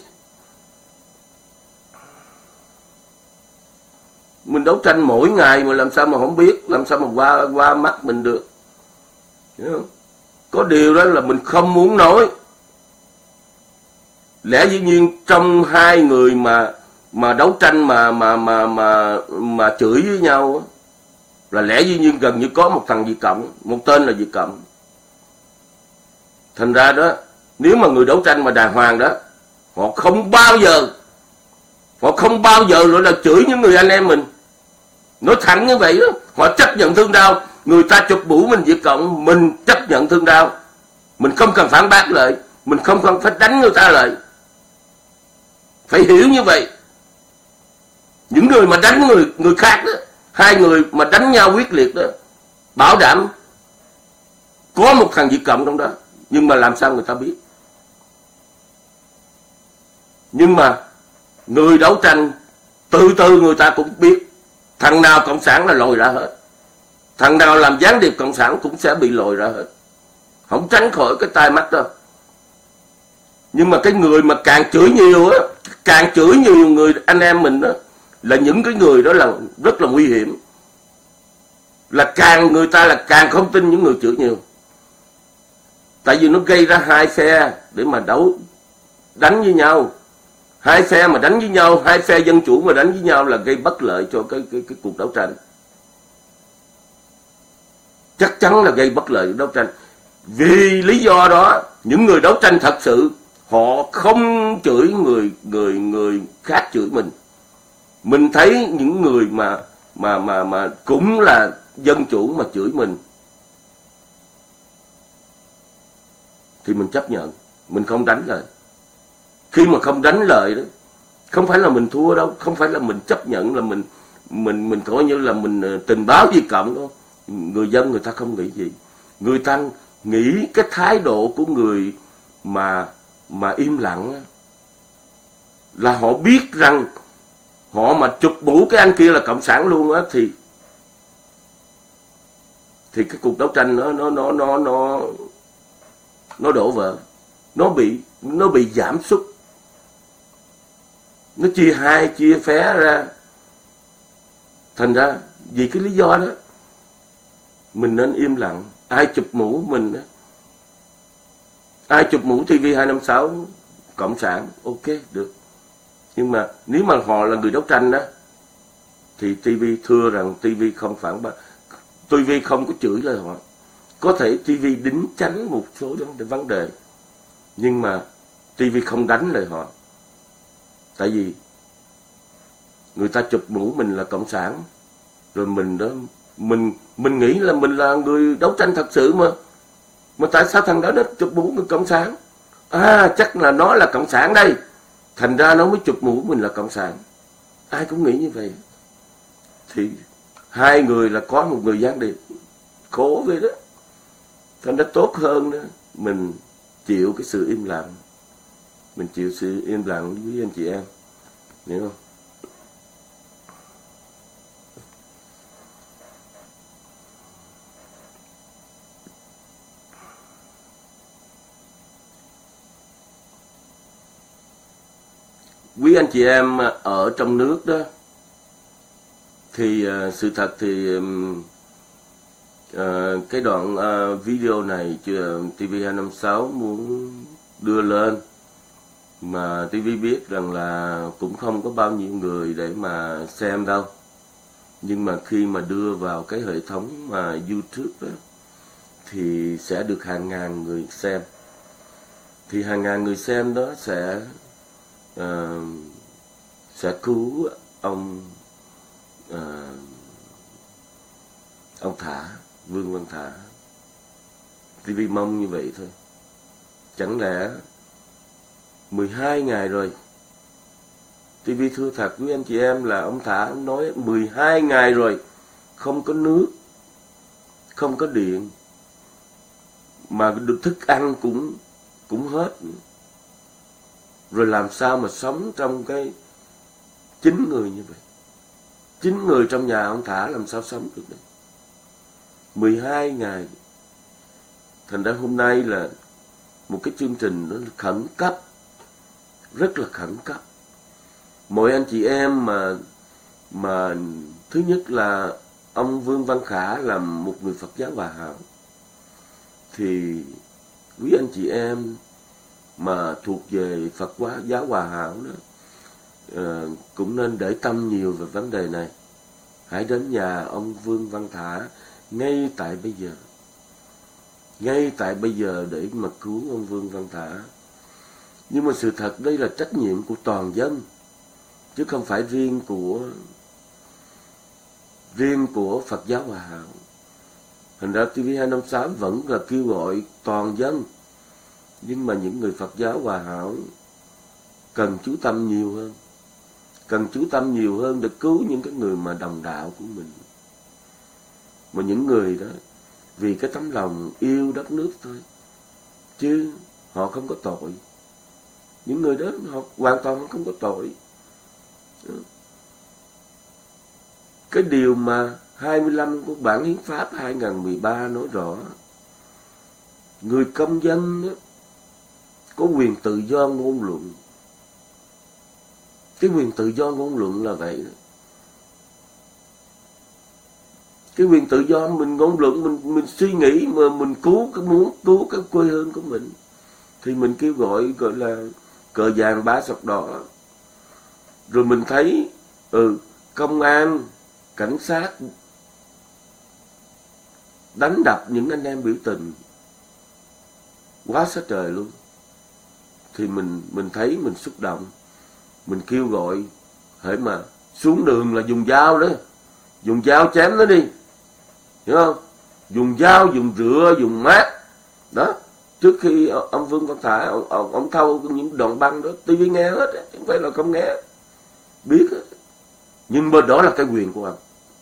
Mình đấu tranh mỗi ngày mà làm sao mà không biết, làm sao mà qua mắt mình được. Hiểu không? Có điều đó là mình không muốn nói. Lẽ dĩ nhiên trong hai người mà đấu tranh mà chửi với nhau là lẽ dĩ nhiên gần như có một thằng Việt Cộng, một tên là Việt Cộng. Thành ra đó, nếu mà người đấu tranh mà đàng hoàng đó, họ không bao giờ gọi là chửi những người anh em mình. Nói thẳng như vậy đó, họ chấp nhận thương đau. Người ta chụp mũ mình Việt Cộng, mình chấp nhận thương đau. Mình không cần phản bác lại, mình không cần phải đánh người ta lại. Phải hiểu như vậy. Những người mà đánh người khác đó, hai người mà đánh nhau quyết liệt đó, bảo đảm có một thằng Việt Cộng trong đó. Nhưng mà làm sao người ta biết? Nhưng mà người đấu tranh từ từ người ta cũng biết. Thằng nào cộng sản là lòi ra hết. Thằng nào làm gián điệp cộng sản cũng sẽ bị lòi ra hết. Không tránh khỏi cái tai mắt đâu. Nhưng mà cái người mà càng chửi nhiều á, càng chửi nhiều người anh em mình đó, là những cái người đó là rất là nguy hiểm. Là người ta là càng không tin những người chửi nhiều. Tại vì nó gây ra hai phe để mà đánh với nhau. Hai phe mà đánh với nhau, hai phe dân chủ mà đánh với nhau là gây bất lợi cho cái cuộc đấu tranh. Chắc chắn là gây bất lợi cho đấu tranh. Vì lý do đó, những người đấu tranh thật sự họ không chửi người khác chửi mình. Mình thấy những người mà cũng là dân chủ mà chửi mình thì mình chấp nhận, mình không đánh lại. Khi mà không đánh lại đó, không phải là mình thua đâu, không phải là mình chấp nhận là mình coi như là mình tình báo Việt Cộng đâu. Người dân người ta không nghĩ gì. Người ta nghĩ cái thái độ của người mà im lặng là họ biết rằng họ mà chụp mũ cái anh kia là cộng sản luôn á thì cái cuộc đấu tranh nó đổ vỡ, nó bị giảm sút. Nó chia hai, chia phé ra. Thành ra vì cái lý do đó mình nên im lặng. Ai chụp mũ mình đó, ai chụp mũ TV256 cộng sản, ok được. Nhưng mà nếu mà họ là người đấu tranh đó thì TV thưa rằng TV không phản bác, TV không có chửi lời họ. Có thể TV đính tránh một số vấn đề, nhưng mà TV không đánh lời họ. Tại vì người ta chụp mũ mình là cộng sản, rồi mình đó, mình nghĩ là mình là người đấu tranh thật sự mà tại sao thằng đó nó chụp mũ người cộng sản? À, chắc là nó là cộng sản đây, thành ra nó mới chụp mũ mình là cộng sản. Ai cũng nghĩ như vậy. Thì hai người là có một người gián điệp, khổ vậy đó. Thành ra tốt hơn đó, mình chịu cái sự im lặng. Mình chịu sự im lặng với anh chị em, hiểu không? Quý anh chị em ở trong nước đó, thì sự thật thì cái đoạn video này TV256 muốn đưa lên, mà TV biết rằng là cũng không có bao nhiêu người để mà xem đâu. Nhưng mà khi mà đưa vào cái hệ thống mà YouTube đó, thì sẽ được hàng ngàn người xem. Thì hàng ngàn người xem đó sẽ cứu ông Thả, Vương Văn Thả. TV mong như vậy thôi. Chẳng lẽ 12 ngày rồi, TV thưa thật với anh chị em là ông Thả nói 12 ngày rồi, không có nước, không có điện, mà được thức ăn cũng hết. Rồi làm sao mà sống trong cái 9 người như vậy? 9 người trong nhà ông Thả làm sao sống được đấy? 12 ngày. Thành ra hôm nay là một cái chương trình nó khẩn cấp, rất là khẩn cấp. Mọi anh chị em mà thứ nhất là ông Vương Văn Khả là một người Phật giáo Hòa Hảo, thì quý anh chị em mà thuộc về Phật giáo Hòa Hảo đó, cũng nên để tâm nhiều về vấn đề này. Hãy đến nhà ông Vương Văn Thả ngay tại bây giờ để mà cứu ông Vương Văn Thả. Nhưng mà sự thật đây là trách nhiệm của toàn dân, chứ không phải riêng của Phật giáo Hòa Hảo. Thành ra TV256 vẫn là kêu gọi toàn dân, nhưng mà những người Phật giáo Hòa Hảo cần chú tâm nhiều hơn để cứu những cái người mà đồng đạo của mình. Mà những người đó vì cái tấm lòng yêu đất nước thôi, chứ họ không có tội. Những người đó họ hoàn toàn không có tội. Cái điều mà 25 của bản hiến pháp 2013 nói rõ, người công dân đó có quyền tự do ngôn luận. Cái quyền tự do ngôn luận là vậy đó. Cái quyền tự do mình ngôn luận, mình suy nghĩ mà mình muốn cứu cái quê hương của mình, thì mình kêu gọi là cờ vàng ba sọc đỏ. Rồi mình thấy công an, cảnh sát đánh đập những anh em biểu tình quá sát trời luôn, thì mình thấy mình xúc động. Mình kêu gọi hễ mà xuống đường là dùng dao đó, dùng dao chém nó đi, hiểu không? Dùng dao, dùng rựa, dùng mát đó. Trước khi ông Vương Văn Thả ông thâu những đoạn băng đó, TV nghe hết, không phải là không nghe, biết hết. Nhưng mà đó là cái quyền của ông.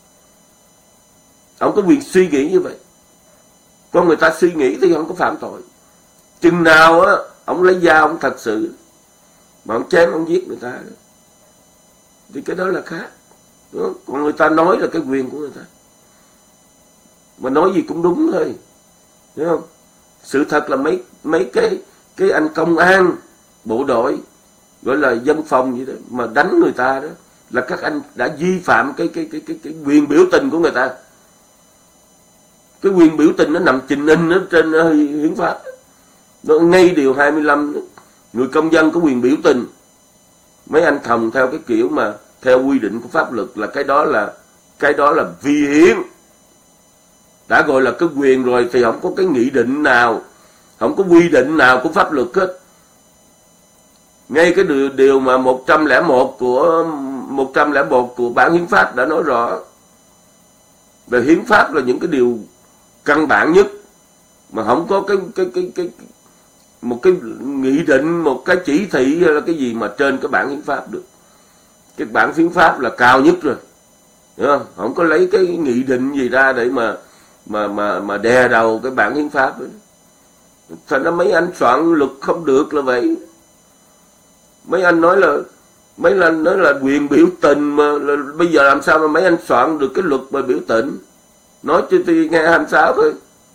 Ông có quyền suy nghĩ như vậy. Con người ta suy nghĩ thì không có phạm tội. Chừng nào á ông lấy dao ông thật sự mà ông chém ông giết người ta đó, thì cái đó là khác. Đúng không? Còn người ta nói là cái quyền của người ta, mà nói gì cũng đúng thôi, hiểu không? Sự thật là mấy cái anh công an, bộ đội gọi là dân phòng vậy đó, mà đánh người ta đó, là các anh đã vi phạm cái quyền biểu tình của người ta. Cái quyền biểu tình nó nằm trình in ở trên hiến pháp. Nó ngay điều 25 đó, người công dân có quyền biểu tình. Mấy anh thòng theo cái kiểu mà theo quy định của pháp luật là cái đó là vi hiến. Đã gọi là cái quyền rồi thì không có cái nghị định nào, không có quy định nào của pháp luật hết. Ngay cái điều mà 101 của bản hiến pháp đã nói rõ. Về hiến pháp là những cái điều căn bản nhất mà không có một cái nghị định, một cái chỉ thị hay là cái gì mà trên cái bản hiến pháp được. Cái bản hiến pháp là cao nhất rồi. Hiểu không? Không có lấy cái nghị định gì ra để mà đè đầu cái bản hiến pháp ấy. Thành ra mấy anh soạn luật không được là vậy. Mấy anh nói là quyền biểu tình mà bây giờ làm sao mà mấy anh soạn được cái luật mà biểu tình? Nói cho tôi nghe 26 thôi.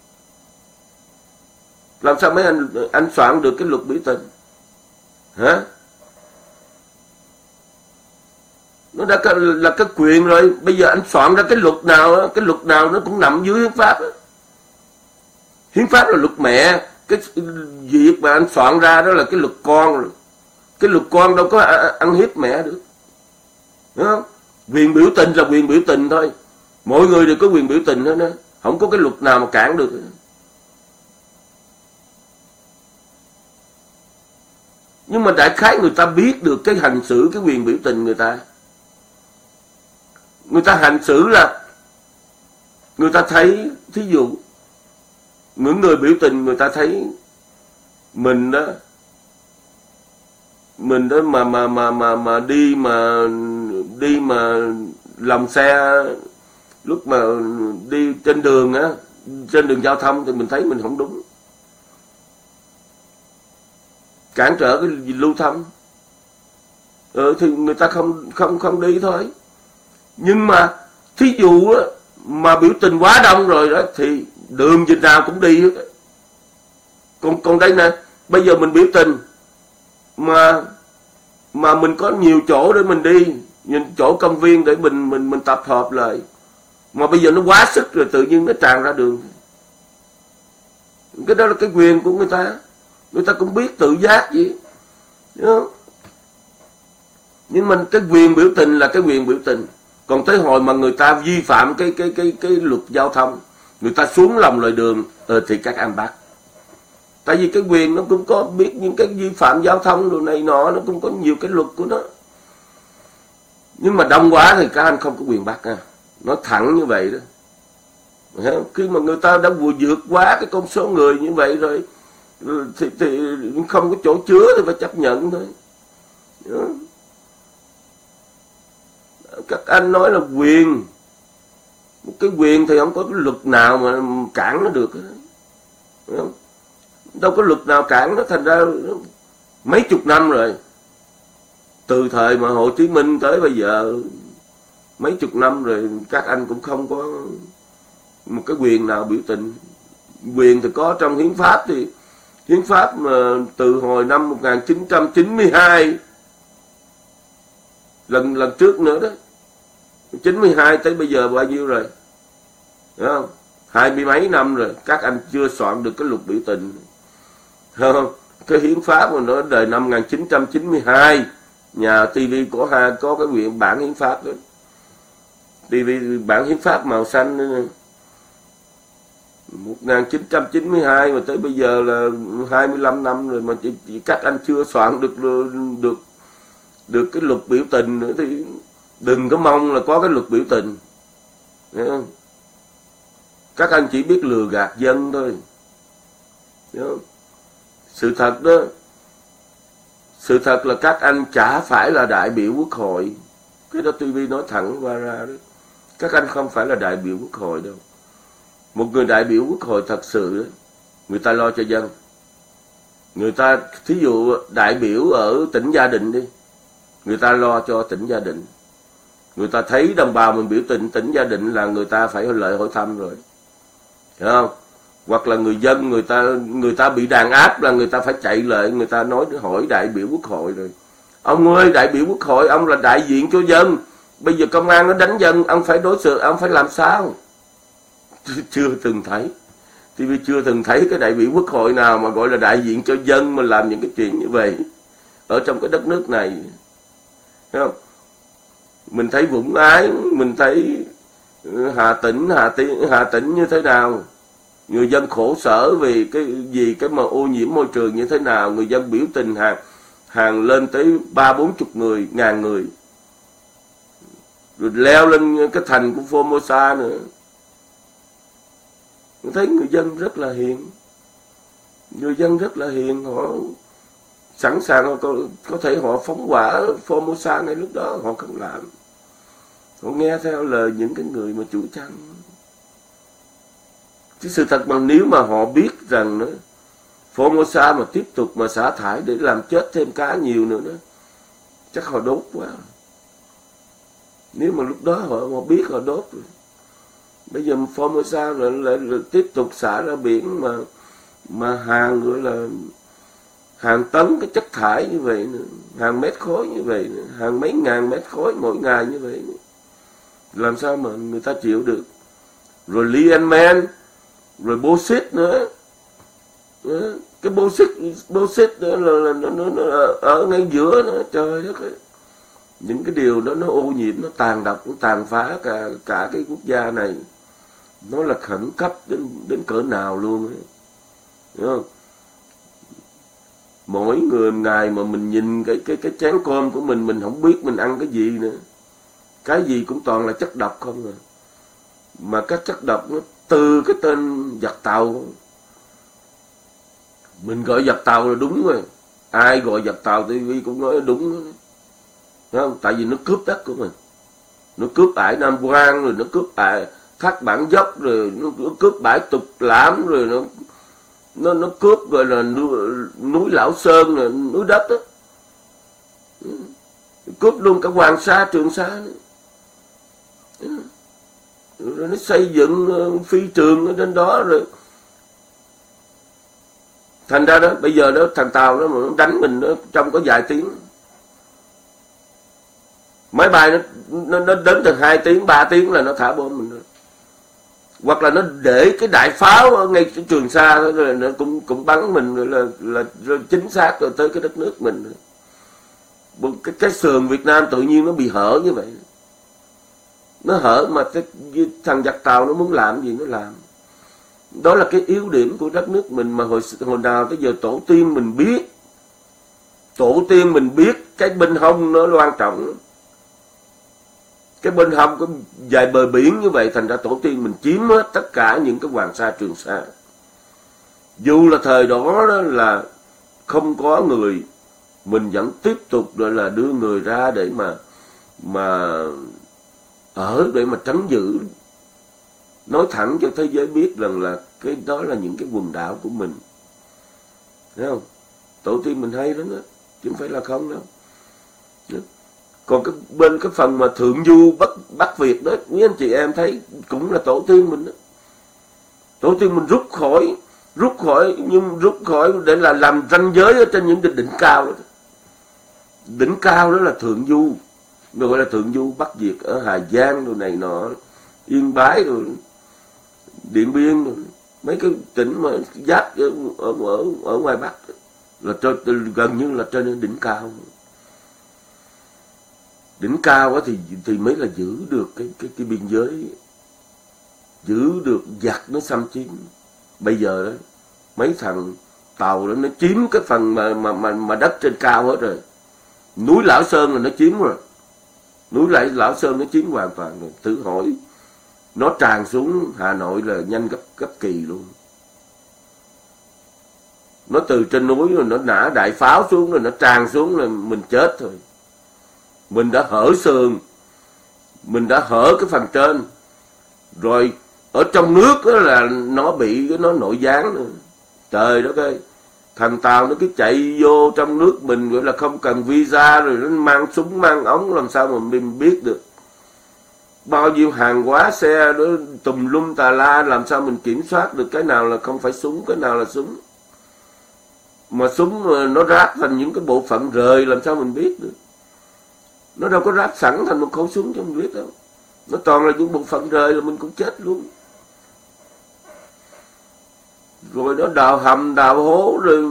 Làm sao mấy anh soạn được cái luật biểu tình? Hả? Nó đã là cái quyền rồi. Bây giờ anh soạn ra cái luật nào nó cũng nằm dưới hiến pháp đó. Hiến pháp là luật mẹ. Cái việc mà anh soạn ra đó là cái luật con rồi. Cái luật con đâu có ăn hiếp mẹ được. Đúng không? Quyền biểu tình là quyền biểu tình thôi. Mọi người đều có quyền biểu tình hết đó. Không có cái luật nào mà cản được. Nhưng mà đại khái người ta biết được cái hành xử cái quyền biểu tình người ta. Người ta hành xử là người ta thấy, thí dụ những người biểu tình người ta thấy mình đó mà đi mà lòng xe lúc mà đi trên đường á, trên đường giao thông thì mình thấy mình không đúng, cản trở cái lưu thông, thì người ta không đi thôi. Nhưng mà thí dụ á, mà biểu tình quá đông rồi đó thì đường gì nào cũng đi hết. Còn đây nè, bây giờ mình biểu tình mà mình có nhiều chỗ để mình đi, nhìn chỗ công viên để mình tập hợp lại, mà bây giờ nó quá sức rồi tự nhiên nó tràn ra đường. Cái đó là cái quyền của người ta cũng biết tự giác gì, đúng không? Nhưng mà cái quyền biểu tình là cái quyền biểu tình. Còn tới hồi mà người ta vi phạm cái luật giao thông, người ta xuống lòng lề đường, thì các anh bắt. Tại vì cái quyền nó cũng có biết những cái vi phạm giao thông đồ này nọ, nó cũng có nhiều cái luật của nó. Nhưng mà đông quá thì các anh không có quyền bắt à. Nói thẳng như vậy đó. Khi mà người ta đã vừa vượt quá cái con số người như vậy rồi thì không có chỗ chứa thì phải chấp nhận thôi. Đó. Các anh nói là quyền. Một cái quyền thì không có cái luật nào mà cản nó được. Không? Đâu có luật nào cản nó, thành ra mấy chục năm rồi. Từ thời mà Hồ Chí Minh tới bây giờ mấy chục năm rồi, các anh cũng không có một cái quyền nào biểu tình. Quyền thì có trong hiến pháp, thì hiến pháp mà từ hồi năm 1992, lần trước nữa đó, 92 tới bây giờ bao nhiêu rồi, đúng không? 20 mấy năm rồi, các anh chưa soạn được cái luật biểu tình, không? Cái hiến pháp mà nó đời năm 1992, nhà TV có cái quyển bản hiến pháp đó, TV bản hiến pháp màu xanh đó, 1992 mà tới bây giờ là 25 năm rồi mà các anh chưa soạn được cái luật biểu tình nữa thì đừng có mong là có cái luật biểu tình. Hiểu không? Các anh chỉ biết lừa gạt dân thôi. Hiểu không? Sự thật là các anh chả phải là đại biểu quốc hội. Cái đó TV nói thẳng qua ra đó. Các anh không phải là đại biểu quốc hội đâu. Một người đại biểu quốc hội thật sự đó, người ta lo cho dân. Người ta, thí dụ đại biểu ở tỉnh Gia Định đi, người ta lo cho tỉnh Gia Định. Người ta thấy đồng bào mình biểu tình tỉnh Gia Định là người ta phải lại hỏi thăm rồi. Hiểu không? Hoặc là người dân người ta bị đàn áp là người ta phải chạy lại, người ta nói hỏi đại biểu quốc hội rồi. Ông ơi, đại biểu quốc hội, ông là đại diện cho dân. Bây giờ công an nó đánh dân, ông phải đối xử, ông phải làm sao? Chưa từng thấy. TV chưa từng thấy cái đại biểu quốc hội nào mà gọi là đại diện cho dân mà làm những cái chuyện như vậy ở trong cái đất nước này. Thấy không? Mình thấy Vũng Ái, mình thấy Hà Tĩnh như thế nào, người dân khổ sở vì cái gì, cái mà ô nhiễm môi trường như thế nào, người dân biểu tình hàng lên tới 30-40 người, ngàn người, rồi leo lên cái thành của Formosa nữa. Tôi thấy người dân rất là hiền, người dân rất là hiền, họ sẵn sàng, có thể họ phóng hỏa Formosa ngay lúc đó, họ không làm. Họ nghe theo lời những cái người mà chủ trăng. Chứ sự thật mà nếu mà họ biết rằng nữa, Formosa mà tiếp tục mà xả thải để làm chết thêm cá nhiều nữa đó, chắc họ đốt quá. Nếu mà lúc đó họ biết họ đốt rồi. Bây giờ Formosa lại tiếp tục xả ra biển mà hàng gọi là hàng tấn cái chất thải như vậy nữa, hàng mét khối như vậy nữa, hàng mấy ngàn mét khối mỗi ngày như vậy nữa. Làm sao mà người ta chịu được? Rồi Lianmen, rồi bauxit nữa. Cái bauxit nữa là nó ở ngay giữa nữa, trời đất ơi. Những cái điều đó nó ô nhiễm, nó tàn độc, nó tàn phá cả cái quốc gia này. Nó là khẩn cấp đến cỡ nào luôn ấy. Hiểu không? Mỗi người ngày mà mình nhìn cái chén cơm của mình không biết mình ăn cái gì nữa. Cái gì cũng toàn là chất độc không à. Mà các chất độc nó từ cái tên giặc tàu. Mình gọi giặc tàu là đúng rồi. Ai gọi giặc tàu TV cũng nói đúng đó. Thấy không? Tại vì nó cướp đất của mình. Nó cướp ải Nam Quang, rồi nó cướp ải Thác Bản Dốc, rồi nó cướp bãi Tục Lãm, rồi nó cướp gọi là núi Lão Sơn, là núi đất đó. Cướp luôn cả Hoàng Sa, Trường Sa nữa. Rồi nó xây dựng phi trường ở trên đó rồi. Thành ra đó, bây giờ đó thằng Tàu nó mà đánh mình đó, trong có vài tiếng. Máy bay nó đến từ 2 tiếng, 3 tiếng là nó thả bom mình rồi. Hoặc là nó để cái đại pháo ở ngay cái Trường Sa rồi nó cũng bắn mình rồi là chính xác rồi tới cái đất nước mình rồi. Cái sườn Việt Nam tự nhiên nó bị hở như vậy. Nó hở mà thằng giặc Tàu nó muốn làm gì nó làm. Đó là cái yếu điểm của đất nước mình mà hồi nào tới giờ tổ tiên mình biết. Tổ tiên mình biết cái bên hông nó quan trọng. Cái bên hông có dài bờ biển như vậy, thành ra tổ tiên mình chiếm hết tất cả những cái Hoàng Sa, Trường Sa. Dù là thời đó là không có người, mình vẫn tiếp tục rồi là đưa người ra để mà ở để mà trấn giữ. Nói thẳng cho thế giới biết rằng là cái đó là những cái quần đảo của mình. Thấy không? Tổ tiên mình hay lắm đó, chứ không phải là không đâu. Còn bên cái phần mà thượng du Bắc Việt đó, quý anh chị em thấy cũng là tổ tiên mình đó. Tổ tiên mình rút khỏi để là làm ranh giới ở trên những cái đỉnh cao đó. Đỉnh cao đó là thượng du, nó gọi là thượng du Bắc Việt ở Hà Giang rồi này nọ, Yên Bái rồi Điện Biên rồi, mấy cái tỉnh mà giáp ở ngoài Bắc là gần như là trên đỉnh cao. Đỉnh cao quá thì mới là giữ được cái biên giới, giữ được giặc nó xâm chiếm. Bây giờ đó mấy thằng Tàu đó nó chiếm cái phần mà đất trên cao hết rồi. Núi Lão Sơn là nó chiếm rồi. Núi Lão Sơn nó chiếm hoàn toàn rồi. Thử hỏi nó tràn xuống Hà Nội là nhanh gấp kỳ luôn. Nó từ trên núi rồi nó nã đại pháo xuống rồi nó tràn xuống là mình chết thôi. Mình đã hở sườn, mình đã hở cái phần trên, rồi ở trong nước đó là nó bị nó nội gián nữa. Trời đất ơi, thằng Tàu nó cứ chạy vô trong nước mình gọi là không cần visa, rồi nó mang súng mang ống, làm sao mà mình biết được. Bao nhiêu hàng hóa xe đó tùm lum tà la, làm sao mình kiểm soát được cái nào là không phải súng, cái nào là súng. Mà súng nó ráp thành những cái bộ phận rời làm sao mình biết được. Nó đâu có ráp sẵn thành một khẩu súng cho mình biết đâu. Nó toàn là những bộ phận rời là mình cũng chết luôn. Rồi nó đào hầm, đào hố, rồi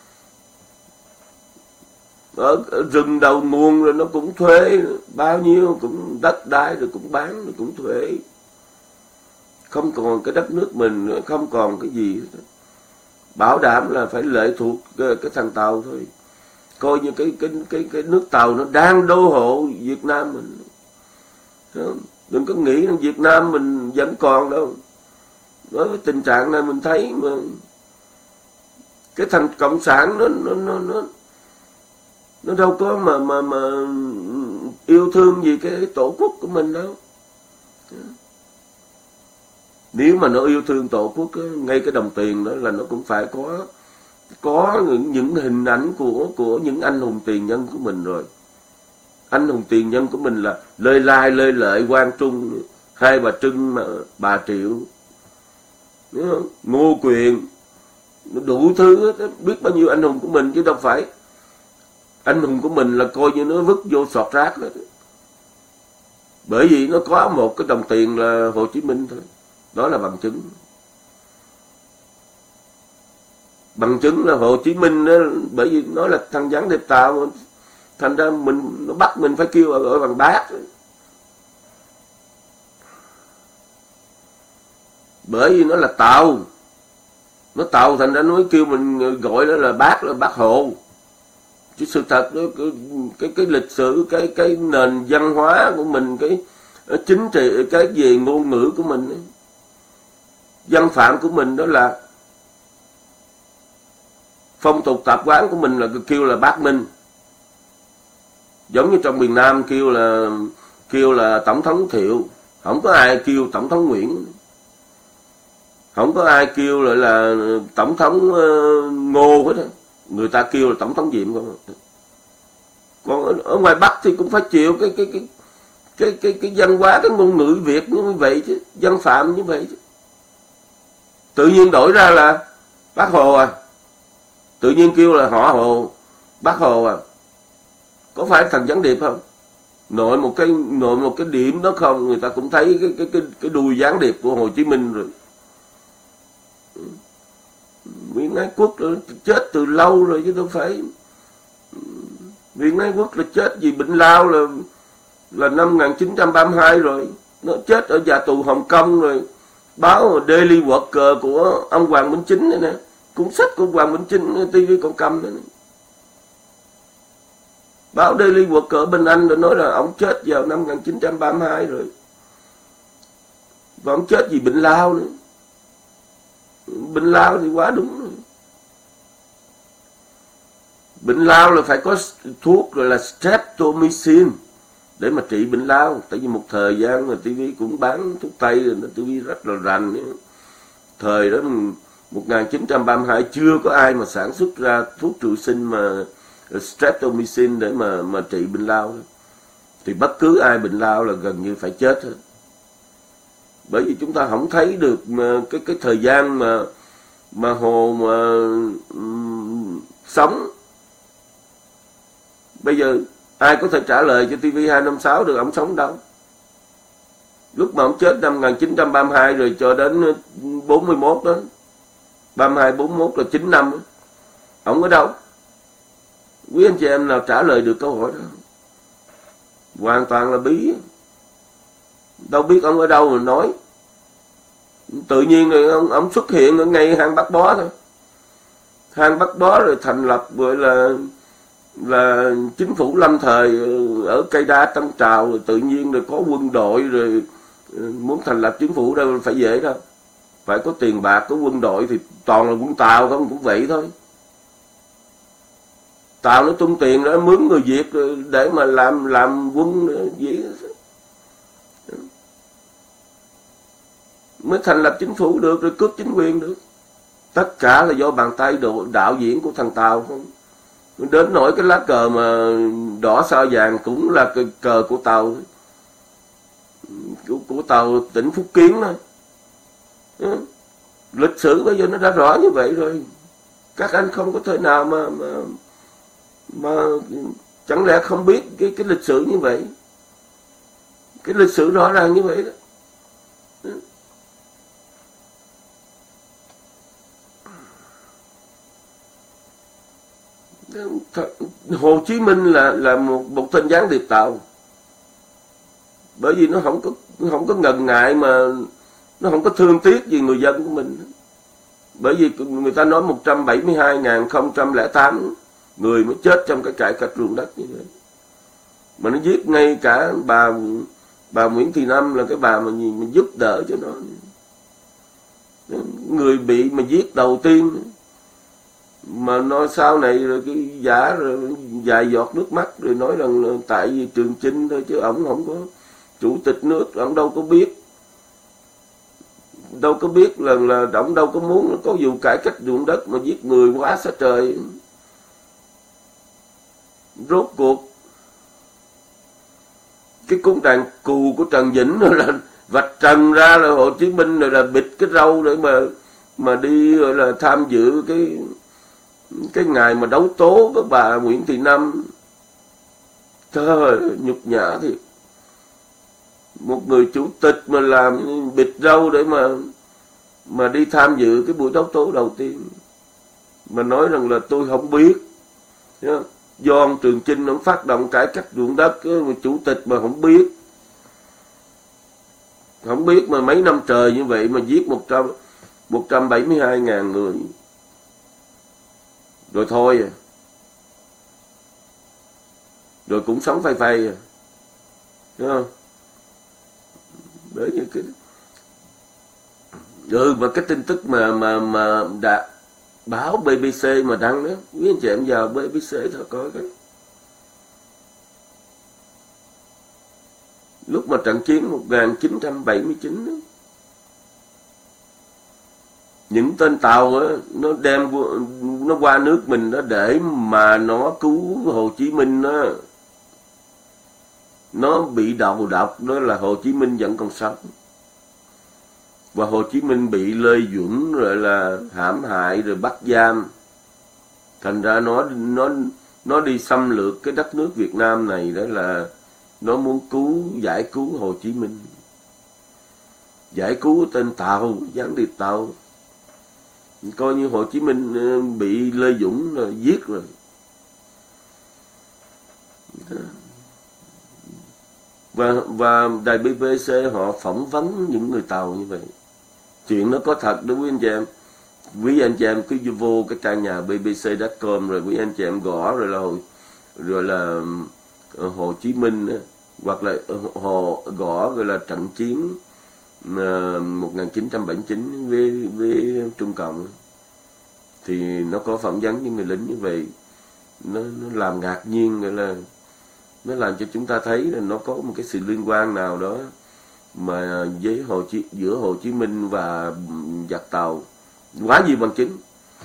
ở rừng đầu nguồn rồi nó cũng thuê, bao nhiêu cũng đất đai rồi cũng bán rồi cũng thuê. Không còn cái đất nước mình nữa, không còn cái gì hết. Bảo đảm là phải lệ thuộc cái thằng Tàu thôi. Coi như cái nước Tàu nó đang đô hộ Việt Nam mình. Đừng có nghĩ rằng Việt Nam mình vẫn còn đâu. Đối với tình trạng này mình thấy mà cái thằng cộng sản nó đâu có mà yêu thương gì cái tổ quốc của mình đâu. Nếu mà nó yêu thương tổ quốc, ngay cái đồng tiền đó là nó cũng phải có những hình ảnh của những anh hùng tiền nhân của mình rồi. Anh hùng tiền nhân của mình là Lê Lai, Lê Lợi, Quang Trung, Hai Bà Trưng, Bà Triệu, Ngô Quyền, đủ thứ, biết bao nhiêu anh hùng của mình, chứ đâu phải anh hùng của mình là coi như nó vứt vô sọt rác hết. Bởi vì nó có một cái đồng tiền là Hồ Chí Minh thôi. Đó là bằng chứng. Bằng chứng là Hồ Chí Minh đó, bởi vì nó là thằng gián điệp Tàu, thành ra nó bắt mình phải kêu ở bằng bác. Bởi vì nó là Tàu. Nó Tàu thành ra nó mới kêu mình gọi nó là bác Hồ. Chứ sự thật đó, cái lịch sử, cái nền văn hóa của mình, cái chính trị, cái về ngôn ngữ của mình ấy, văn phạm của mình đó là phong tục tập quán của mình là kêu là bác Minh. Giống như trong miền Nam kêu là tổng thống Thiệu, không có ai kêu tổng thống Nguyễn, không có ai kêu là tổng thống Ngô hết á, người ta kêu là tổng thống Diệm không. Còn ở ngoài Bắc thì cũng phải chịu cái văn hóa, cái ngôn ngữ Việt như vậy chứ, văn phạm như vậy chứ. Tự nhiên đổi ra là bác Hồ à, tự nhiên kêu là họ Hồ, bác Hồ à, có phải thành gián điệp không? Nội một cái điểm đó không, người ta cũng thấy cái đuôi gián điệp của Hồ Chí Minh rồi. Nguyễn Ái Quốc chết từ lâu rồi chứ đâu phải. Nguyễn Ái Quốc là chết vì bệnh lao là năm 1932 rồi. Nó chết ở nhà tù Hồng Kông rồi. Báo Daily Worker của ông Hoàng Minh Chính này nè, cuốn sách của Hoàng Minh Chính, TV con cầm này nè. Báo Daily Worker bên Anh đã nói là ông chết vào năm 1932 rồi. Và ông chết vì bệnh lao nữa. Bệnh lao thì quá đúng rồi. Bệnh lao là phải có thuốc rồi là streptomycin để mà trị bệnh lao. Tại vì một thời gian mà TV cũng bán thuốc Tây rồi, TV rất là rành. Thời đó 1932 chưa có ai mà sản xuất ra thuốc trụ sinh mà streptomycin để mà trị bệnh lao. Thì bất cứ ai bệnh lao là gần như phải chết hết. Bởi vì chúng ta không thấy được cái thời gian mà Hồ sống. Bây giờ ai có thể trả lời cho TV256 được ông sống đâu? Lúc mà ông chết năm 1932 rồi cho đến 41 đó, 32, 41 là 9 năm. Ông ở đâu? Quý anh chị em nào trả lời được câu hỏi đó? Hoàn toàn là bí. Đâu biết ông ở đâu mà nói. Tự nhiên rồi ông xuất hiện ở ngay hang Bắc Bó thôi. Hang Bắc Bó rồi thành lập gọi là chính phủ lâm thời ở cây đa Tân Trào, rồi tự nhiên rồi có quân đội, rồi muốn thành lập chính phủ đâu phải dễ đâu. Phải có tiền bạc, có quân đội, thì toàn là quân Tàu không, cũng vậy thôi. Tàu nó tung tiền đó mướn người Việt để mà làm quân gì mới thành lập chính phủ được, rồi cướp chính quyền được. Tất cả là do bàn tay đạo diễn của thằng Tàu không. Đến nỗi cái lá cờ mà đỏ sao vàng cũng là cái cờ của Tàu, của Tàu tỉnh Phúc Kiến thôi. Lịch sử bây giờ nó đã rõ như vậy rồi. Các anh không có thể nào mà chẳng lẽ không biết cái lịch sử như vậy, cái lịch sử rõ ràng như vậy đó. Hồ Chí Minh là một tên gián điệp Tàu, bởi vì nó không có ngần ngại, mà nó không có thương tiếc gì người dân của mình. Bởi vì người ta nói 172.008 người mới chết trong cái cải cách ruộng đất như vậy, mà nó giết ngay cả bà Nguyễn Thị Năm, là cái bà mà giúp đỡ cho nó, người bị mà giết đầu tiên. Mà nói sau này rồi cái giả rồi vài giọt nước mắt rồi nói rằng là tại vì Trường Chinh thôi, chứ ổng không có chủ tịch nước, ổng đâu có biết là ổng đâu có muốn có vụ cải cách ruộng đất mà giết người quá xa trời. Rốt cuộc cái cung đàn cù của Trần Vĩnh rồi là vạch trần ra là Hồ Chí Minh rồi là bịt cái râu để mà đi rồi là tham dự cái ngày mà đấu tố với bà Nguyễn Thị Năm. Trời ơi, nhục nhã thiệt. Một người chủ tịch mà làm bịt râu để mà đi tham dự cái buổi đấu tố đầu tiên, mà nói rằng là tôi không biết. Do ông Trường Chinh ông phát động cải cách ruộng đất, mà chủ tịch mà không biết mà mấy năm trời như vậy mà giết 172.000 người. Rồi thôi rồi cũng sống phai phai đúng không? Bởi vì mà cái tin tức mà báo BBC mà đăng đó, quý anh chị em vào BBC thôi coi cái lúc mà trận chiến 1979 đó, những tên tàu đó, nó qua nước mình đó để mà nó cứu Hồ Chí Minh đó. Nó bị đầu độc đó là Hồ Chí Minh vẫn còn sống, và Hồ Chí Minh bị Lê Duẩn rồi là hãm hại rồi bắt giam. Thành ra nó đi xâm lược cái đất nước Việt Nam này, đó là nó muốn giải cứu Hồ Chí Minh, giải cứu tên Tàu, gián điệp Tàu. Coi như Hồ Chí Minh bị Lê Duẩn rồi giết rồi. Và đài BBC họ phỏng vấn những người Tàu như vậy. Chuyện nó có thật đó quý anh chị em. Quý anh chị em cứ vô cái trang nhà bbc.com rồi quý anh chị em gõ rồi là Hồ Chí Minh, hoặc là gõ rồi là trận chiến 1979 với Trung Cộng, thì nó có phỏng vấn những người lính như vậy. Nó làm ngạc nhiên, gọi là nó làm cho chúng ta thấy là nó có một cái sự liên quan nào đó mà giữa Hồ Chí Minh và giặc Tàu, quá nhiều bằng chứng.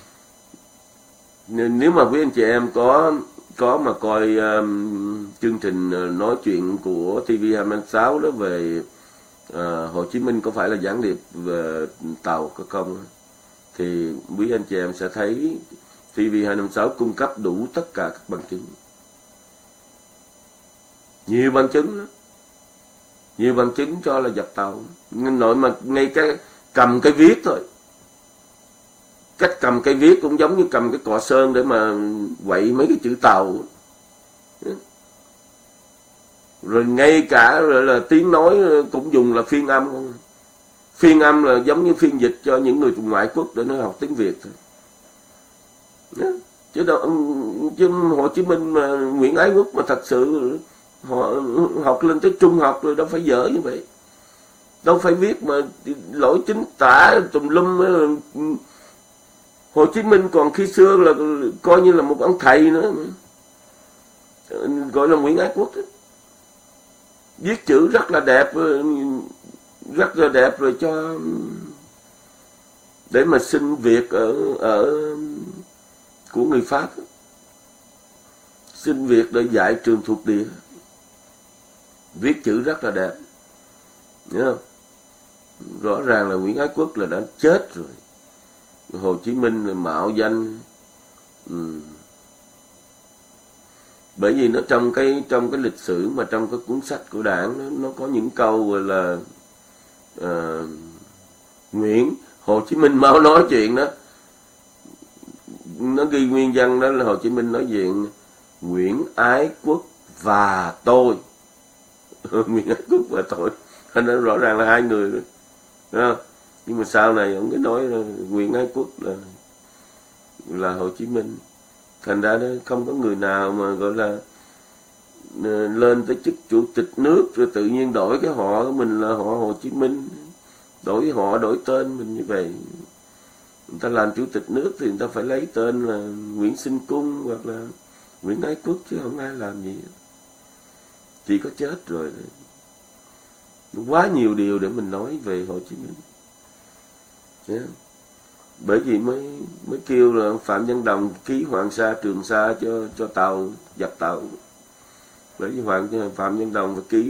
Nếu mà quý anh chị em có mà coi chương trình nói chuyện của TV26 đó về Hồ Chí Minh có phải là gián điệp về Tàu có không, thì quý anh chị em sẽ thấy TV256 cung cấp đủ tất cả các bằng chứng, nhiều bằng chứng đó. Nhiều bằng chứng cho là giặc Tàu. Nội mà ngay cái cầm cái viết thôi, cách cầm cây viết cũng giống như cầm cái cọ sơn để mà quậy mấy cái chữ Tàu. Rồi ngay cả rồi là tiếng nói cũng dùng là phiên âm không. Phiên âm là giống như phiên dịch cho những người ngoại quốc để nó học tiếng Việt thôi. Chứ Hồ Chí Minh mà Nguyễn Ái Quốc mà thật sự họ học lên tới trung học rồi, đâu phải dở như vậy. Đâu phải viết mà lỗi chính tả tùm lum. Hồ Chí Minh còn khi xưa là coi như là một ông thầy nữa, gọi là Nguyễn Ái Quốc đó. Viết chữ rất là đẹp rồi cho để mà xin việc ở của người Pháp, xin việc để dạy trường thuộc địa, viết chữ rất là đẹp, nhớ không? Rõ ràng là Nguyễn Ái Quốc là đã chết rồi. Hồ Chí Minh là mạo danh Bởi vì nó trong cái lịch sử mà trong cái cuốn sách của Đảng nó có những câu gọi là Hồ Chí Minh mau nói chuyện đó, nó ghi nguyên văn đó là Hồ Chí Minh nói chuyện Nguyễn Ái Quốc và tôi. Nguyễn Ái Quốc và tôi, nó rõ ràng là hai người rồi, đúng không? Nhưng mà sau này ông cái nói là Nguyễn Ái Quốc là Hồ Chí Minh. Thành ra đó không có người nào mà gọi là lên tới chức chủ tịch nước rồi tự nhiên đổi cái họ của mình là họ Hồ Chí Minh, đổi họ đổi tên mình như vậy. Người ta làm chủ tịch nước thì người ta phải lấy tên là Nguyễn Sinh Cung hoặc là Nguyễn Ái Quốc, chứ không ai làm gì, chỉ có chết rồi. Quá nhiều điều để mình nói về Hồ Chí Minh. Yeah. Bởi vì mới kêu là Phạm Văn Đồng ký Hoàng Sa Trường Sa cho tàu dập tàu. Bởi vì Phạm Văn Đồng phải ký,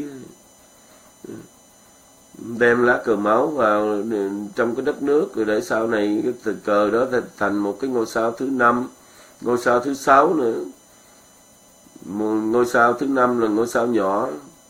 đem lá cờ máu vào trong cái đất nước rồi để sau này cái cờ đó thành một cái ngôi sao thứ 5, ngôi sao thứ 6 nữa. Ngôi sao thứ 5 là ngôi sao nhỏ,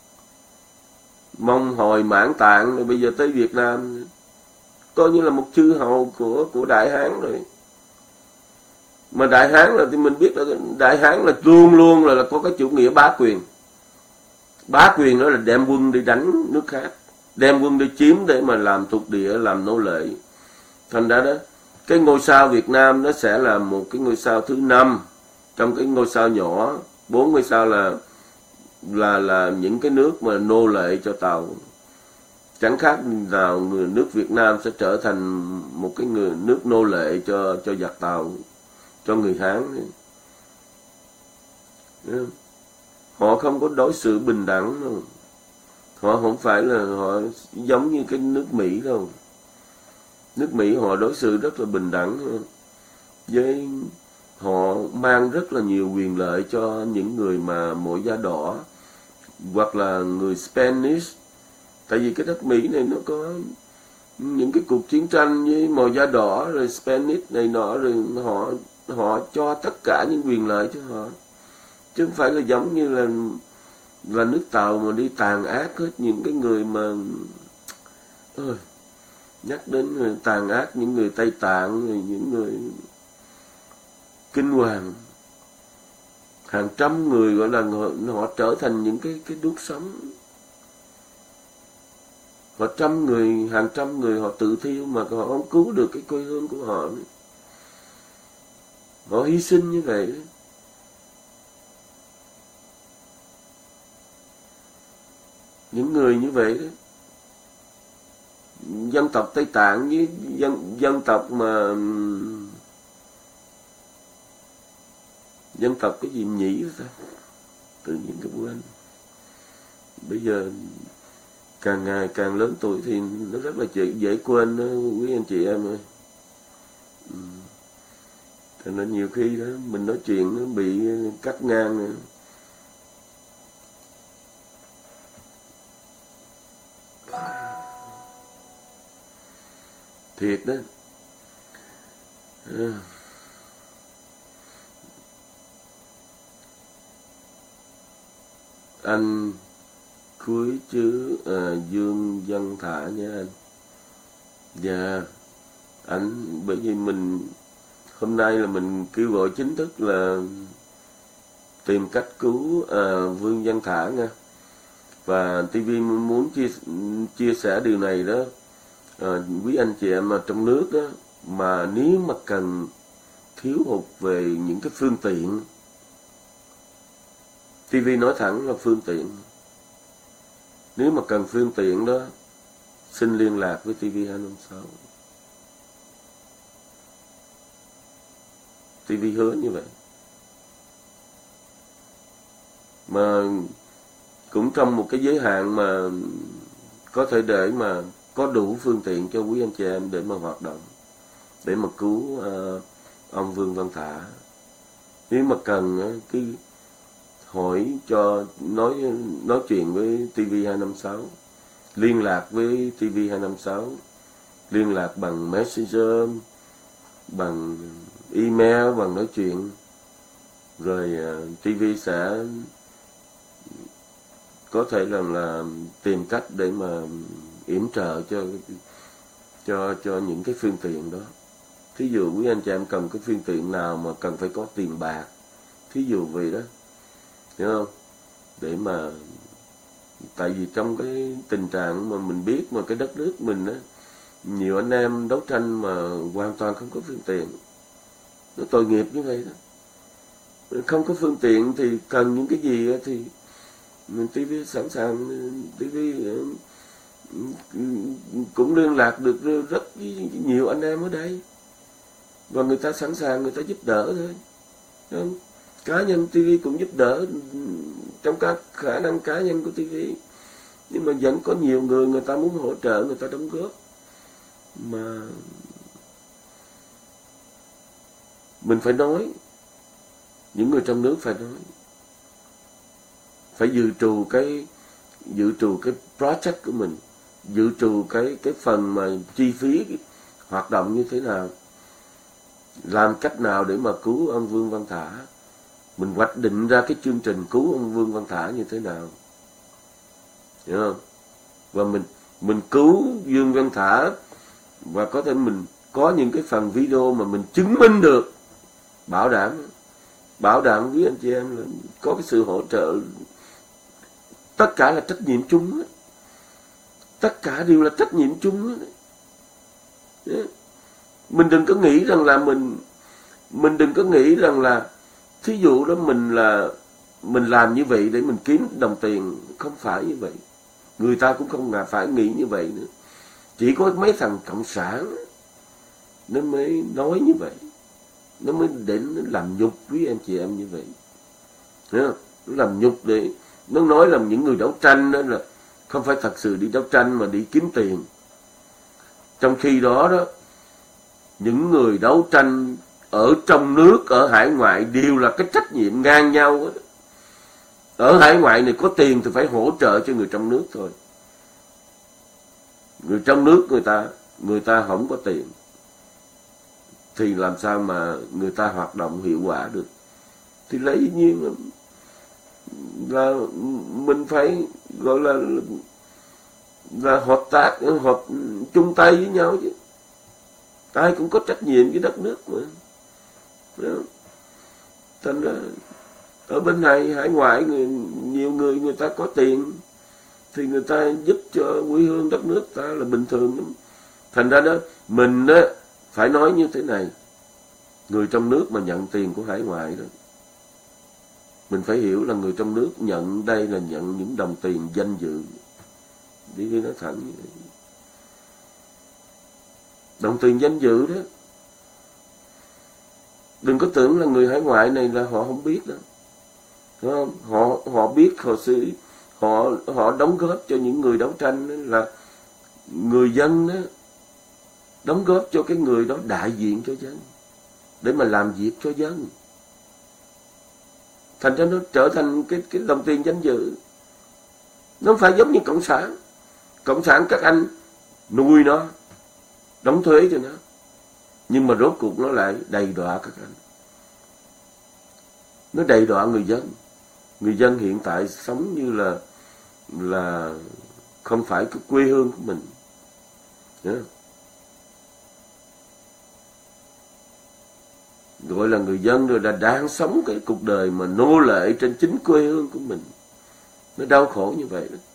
Mông Hồi Mãn Tạng, rồi bây giờ tới Việt Nam coi như là một chư hầu của Đại Hán rồi. Mà Đại Hán là thì mình biết là Đại Hán là luôn luôn là có cái chủ nghĩa bá quyền. Bá quyền đó là đem quân đi đánh nước khác, đem quân đi chiếm để mà làm thuộc địa, làm nô lệ. Thành ra đó cái ngôi sao Việt Nam nó sẽ là một cái ngôi sao thứ 5 trong cái ngôi sao nhỏ. 4 ngôi sao là những cái nước mà nô lệ cho Tàu. Chẳng khác nào nước Việt Nam sẽ trở thành một cái nước nô lệ cho giặc Tàu, cho người Hán. Họ không có đối xử bình đẳng đâu. Họ không phải là họ giống như cái nước Mỹ đâu. Nước Mỹ họ đối xử rất là bình đẳng, với họ mang rất là nhiều quyền lợi cho những người mà mộ da đỏ hoặc là người Spanish. Tại vì cái đất Mỹ này nó có những cái cuộc chiến tranh với màu da đỏ rồi Spanish này nọ, rồi họ cho tất cả những quyền lợi cho họ, chứ không phải là giống như là nước Tàu mà đi tàn ác hết những cái người mà nhắc đến người tàn ác, những người Tây Tạng, những người Kinh Hoàng, hàng trăm người gọi là họ trở thành những cái đuốc sống. Họ hàng trăm người họ tự thiêu mà họ không cứu được cái quê hương của họ nữa. Họ hy sinh như vậy đó. Những người như vậy đó, dân tộc Tây Tạng với dân tộc mà dân tộc cái gì Nhĩ đó ta, tự nhiên cái quên. Bây giờ càng ngày càng lớn tuổi thì nó rất là dễ quên đó, quý anh chị em ơi. Cho nên nhiều khi đó mình nói chuyện nó bị cắt ngang nữa. Thiệt đó. Anh cuối chữ Dương Văn Thả nha anh. Dạ, anh bởi vì mình hôm nay là mình kêu gọi chính thức là tìm cách cứu Vương Văn Thả nha. Và TV muốn chia sẻ điều này đó, quý anh chị em mà trong nước đó, mà nếu mà cần thiếu hụt về những cái phương tiện, TV nói thẳng là phương tiện. Nếu mà cần phương tiện đó, xin liên lạc với TV256. TV hứa như vậy. Mà cũng trong một cái giới hạn mà có thể để mà có đủ phương tiện cho quý anh chị em để mà hoạt động, để mà cứu ông Vương Văn Thả. Nếu mà cần cứ hỏi cho nói chuyện với TV256, liên lạc với TV256, liên lạc bằng Messenger, bằng email bằng nói chuyện, rồi TV sẽ có thể là tìm cách để mà yểm trợ cho những cái phương tiện đó. Thí dụ quý anh chị em cần cái phương tiện nào mà cần phải có tiền bạc, thí dụ vậy đó, hiểu không? Để mà tại vì trong cái tình trạng mà mình biết mà cái đất nước mình á, nhiều anh em đấu tranh mà hoàn toàn không có phương tiện, nó tội nghiệp như vậy đó. Không có phương tiện thì cần những cái gì thì TV sẵn sàng, TV cũng liên lạc được rất nhiều anh em ở đây, và người ta sẵn sàng, người ta giúp đỡ thôi. Không? Cá nhân TV cũng giúp đỡ trong các khả năng cá nhân của TV, nhưng mà vẫn có nhiều người, người ta muốn hỗ trợ, người ta đóng góp, mà mình phải nói, những người trong nước phải nói, phải dự trù cái project của mình, dự trù cái phần mà chi phí hoạt động như thế nào, làm cách nào để mà cứu ông Vương Văn Thả. Mình hoạch định ra cái chương trình cứu ông Vương Văn Thả như thế nào, hiểu không? Và mình cứu Vương Văn Thả, và có thể mình có những cái phần video mà mình chứng minh được, bảo đảm với anh chị em là có cái sự hỗ trợ. Tất cả là trách nhiệm chung đó. Tất cả đều là trách nhiệm chung đó. Mình đừng có nghĩ rằng là thí dụ đó mình làm như vậy để mình kiếm đồng tiền, không phải như vậy. Người ta cũng không phải nghĩ như vậy nữa. Chỉ có mấy thằng cộng sản nó mới nói như vậy, nó mới đến làm nhục với anh chị em như vậy. Nó làm nhục để nó nói là những người đấu tranh đó là không phải thật sự đi đấu tranh mà đi kiếm tiền. Trong khi đó những người đấu tranh ở trong nước, ở hải ngoại đều là cái trách nhiệm ngang nhau đó. Ở hải ngoại này có tiền thì phải hỗ trợ cho người trong nước thôi. Người trong nước người ta không có tiền thì làm sao mà người ta hoạt động hiệu quả được. Thì lấy nhiên là mình phải gọi là hợp tác, chung tay với nhau chứ. Ai cũng có trách nhiệm với đất nước mà. Thành ra ở bên này hải ngoại nhiều người ta có tiền thì người ta giúp cho quê hương đất nước ta là bình thường lắm. Thành ra đó mình phải nói như thế này, người trong nước mà nhận tiền của hải ngoại đó, mình phải hiểu là người trong nước nhận đây là nhận những đồng tiền danh dự. Đi nói thẳng như vậy. Đồng tiền danh dự đó. Đừng có tưởng là người hải ngoại này là họ không biết đâu. Đúng không? Họ biết, họ đóng góp cho những người đấu tranh đó, là người dân đó, đóng góp cho cái người đó đại diện cho dân, để mà làm việc cho dân. Thành ra nó trở thành cái đồng tiền danh dự. Nó không phải giống như cộng sản. Cộng sản các anh nuôi nó, đóng thuế cho nó, nhưng mà rốt cuộc nó lại đầy đọa các anh. Nó đầy đọa người dân. Người dân hiện tại sống như là không phải cái quê hương của mình. Gọi là người dân rồi là đang sống cái cuộc đời mà nô lệ trên chính quê hương của mình. Nó đau khổ như vậy đó.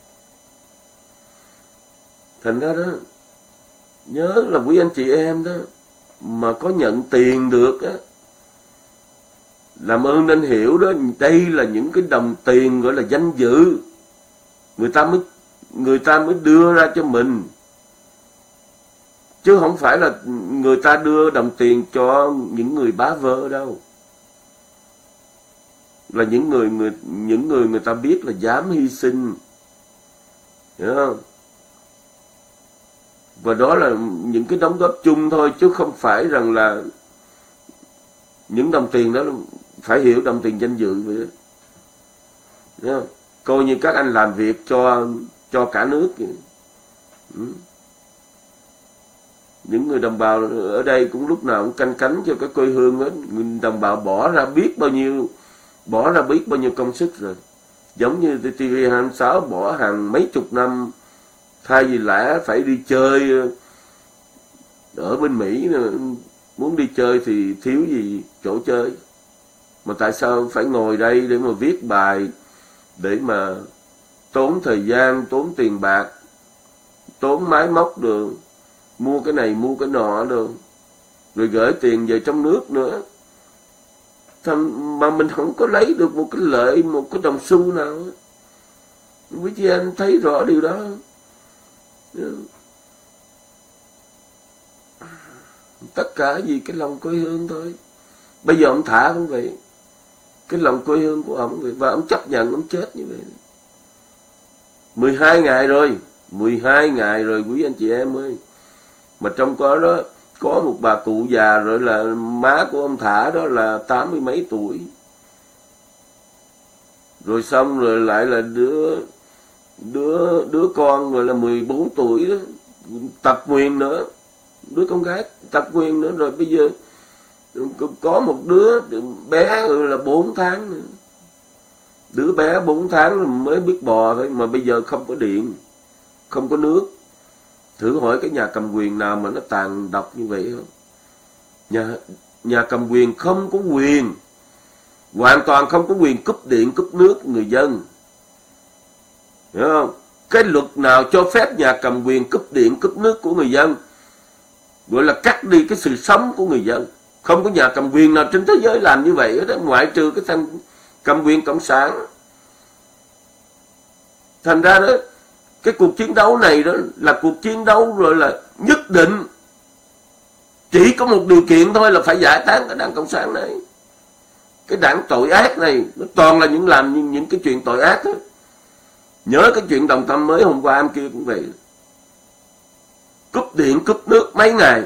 Thành ra đó, nhớ là quý anh chị em đó mà có nhận tiền được á, làm ơn nên hiểu đó, đây là những cái đồng tiền gọi là danh dự. Người ta mới đưa ra cho mình, chứ không phải là người ta đưa đồng tiền cho những người bá vơ đâu. Là những người ta biết là dám hy sinh, hiểu không? Và đó là những cái đóng góp chung thôi, chứ không phải rằng là những đồng tiền đó phải hiểu đồng tiền danh dự vậy đó. Hiểu không? Coi như các anh làm việc cho cả nước vậy. Những người đồng bào ở đây cũng lúc nào cũng canh cánh cho cái quê hương đó. Đồng bào bỏ ra biết bao nhiêu công sức rồi. Giống như TV26 bỏ hàng mấy chục năm, thay vì lẽ phải đi chơi ở bên Mỹ, muốn đi chơi thì thiếu gì chỗ chơi, mà tại sao phải ngồi đây để mà viết bài, để mà tốn thời gian, tốn tiền bạc, tốn máy móc đường, mua cái này mua cái nọ đường, rồi gửi tiền về trong nước nữa, mà mình không có lấy được một cái lợi, một cái đồng xu nào. Quý chị anh thấy rõ điều đó. Tất cả vì cái lòng quê hương thôi. Bây giờ ông thả cũng vậy, cái lòng quê hương của ông vậy, và ông chấp nhận ông chết như vậy. 12 ngày rồi quý anh chị em ơi. Mà trong đó có một bà cụ già rồi, là má của ông thả đó là 80 mấy tuổi. Rồi xong rồi lại là đứa con rồi là 14 tuổi đó, Tập Nguyên nữa, đứa con gái Tập Nguyên nữa. Rồi bây giờ có một đứa bé rồi là 4 tháng nữa. Đứa bé 4 tháng mới biết bò thôi, mà bây giờ không có điện, không có nước. Thử hỏi cái nhà cầm quyền nào mà nó tàn độc như vậy không? Nhà cầm quyền không có quyền, hoàn toàn không có quyền cúp điện, cúp nước người dân. Hiểu không? Cái luật nào cho phép nhà cầm quyền cúp điện, cúp nước của người dân? Gọi là cắt đi cái sự sống của người dân. Không có nhà cầm quyền nào trên thế giới làm như vậy đó, ngoại trừ cái thằng cầm quyền cộng sản. Thành ra đó, cái cuộc chiến đấu này đó là cuộc chiến đấu rồi là nhất định. Chỉ có một điều kiện thôi là phải giải tán cái đảng cộng sản này. Cái đảng tội ác này nó toàn là những cái chuyện tội ác thôi. Nhớ cái chuyện Đồng Tâm mới hôm qua em kia cũng vậy. Cúp điện, cúp nước mấy ngày.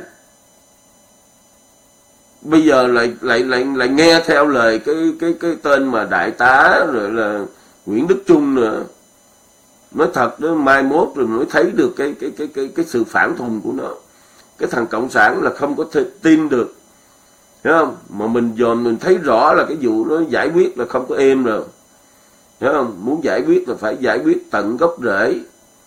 Bây giờ lại nghe theo lời cái tên mà đại tá rồi là Nguyễn Đức Chung nữa. Nói thật đó, mai mốt rồi mới thấy được cái sự phản thùng của nó. Cái thằng cộng sản là không có thể tin được, hiểu không? Mà mình thấy rõ là cái vụ nó giải quyết là không có êm rồi, hiểu không? Muốn giải quyết là phải giải quyết tận gốc rễ.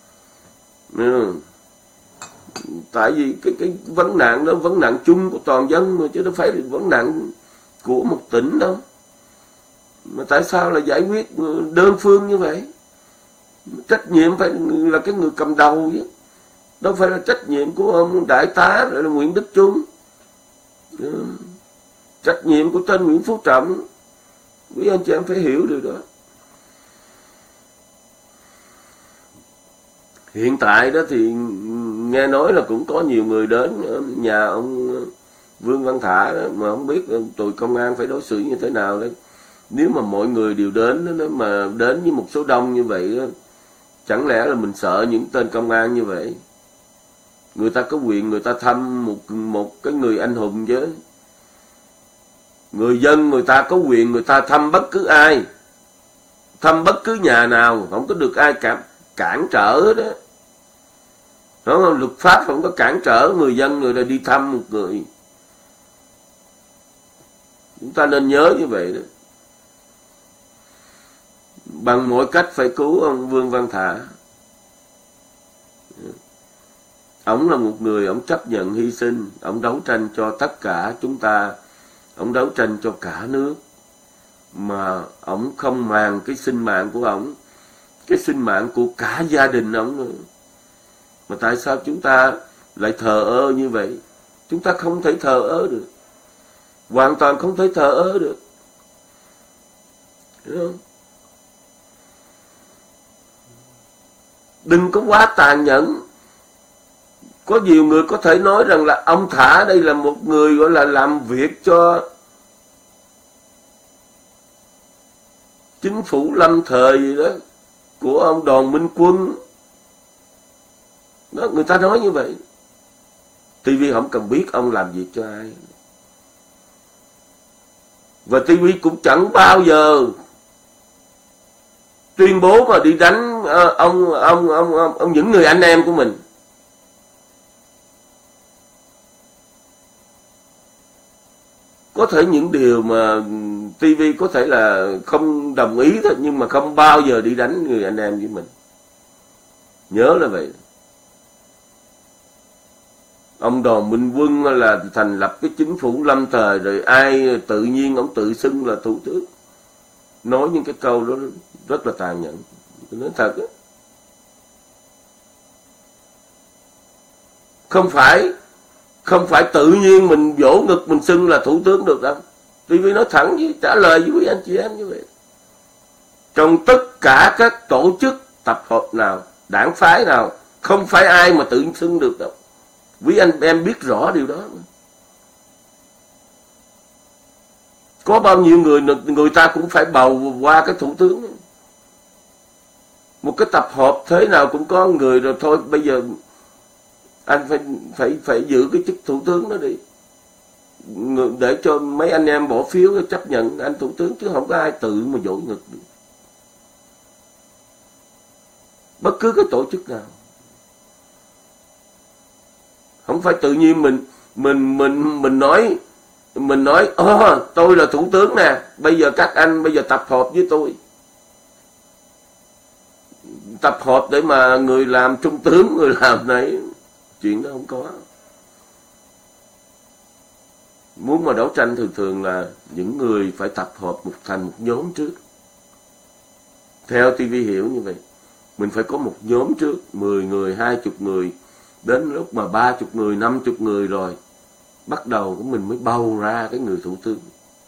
Tại vì cái vấn nạn đó vấn nạn chung của toàn dân mà, chứ đâu phải là vấn nạn của một tỉnh đâu. Mà tại sao là giải quyết đơn phương như vậy? Trách nhiệm phải là cái người cầm đầu chứ, đâu phải là trách nhiệm của ông đại tá rồi là Nguyễn Đức Chung. Trách nhiệm của tên Nguyễn Phú Trọng. Quý anh chị em phải hiểu điều đó. Hiện tại đó thì nghe nói là cũng có nhiều người đến nhà ông Vương Văn Thả đó, mà không biết tụi công an phải đối xử như thế nào đấy. Nếu mà mọi người đều đến đó, mà đến với một số đông như vậy đó, chẳng lẽ là mình sợ những tên công an như vậy? Người ta có quyền người ta thăm một cái người anh hùng chứ. Người dân người ta có quyền người ta thăm bất cứ ai, thăm bất cứ nhà nào, không có được ai cản trở đó. Đúng không? Luật pháp không có cản trở người dân người ta đi thăm một người. Chúng ta nên nhớ như vậy đó. Bằng mọi cách phải cứu ông Vương Văn Thả. Ông là một người, ông chấp nhận hy sinh, ông đấu tranh cho tất cả chúng ta, ông đấu tranh cho cả nước, mà ông không màng cái sinh mạng của ông, cái sinh mạng của cả gia đình ông nữa. Mà tại sao chúng ta lại thờ ơ như vậy? Chúng ta không thể thờ ơ được, hoàn toàn không thể thờ ơ được, hiểu không? Đừng có quá tàn nhẫn. Có nhiều người có thể nói rằng là ông Thả đây là một người gọi là làm việc cho chính phủ lâm thời gì đó của ông Đoàn Minh Quân đó, người ta nói như vậy. TV không cần biết ông làm việc cho ai, và TV cũng chẳng bao giờ tuyên bố mà đi đánh ông những người anh em của mình. Có thể những điều mà TV có thể là không đồng ý thôi, nhưng mà không bao giờ đi đánh người anh em với mình. Nhớ là vậy. Ông Đoàn Minh Quân là thành lập cái chính phủ lâm thời, rồi ai tự nhiên ông tự xưng là thủ tướng. Nói những cái câu đó rất là tàn nhẫn. Tôi nói thật á. Không phải tự nhiên mình vỗ ngực mình xưng là thủ tướng được đâu. TV nói thẳng với trả lời với quý anh chị em như vậy. Trong tất cả các tổ chức tập hợp nào, đảng phái nào, không phải ai mà tự xưng được đâu. Quý anh em biết rõ điều đó. Có bao nhiêu người ta cũng phải bầu qua cái thủ tướng. Một cái tập hợp thế nào cũng có người rồi thôi. Bây giờ anh phải giữ cái chức thủ tướng đó đi, để cho mấy anh em bỏ phiếu chấp nhận anh thủ tướng, chứ không có ai tự mà vỗ ngực được. Bất cứ cái tổ chức nào. Không phải tự nhiên mình nói tôi là thủ tướng nè, bây giờ các anh bây giờ tập hợp với tôi. Tập hợp để mà người làm trung tướng, người làm này, chuyện đó không có. Muốn mà đấu tranh thường là những người phải tập hợp thành một nhóm trước. Theo TV hiểu như vậy. Mình phải có một nhóm trước, 10 người, 20 người. Đến lúc mà 30 người, 50 người rồi, bắt đầu của mình mới bầu ra cái người thủ tướng.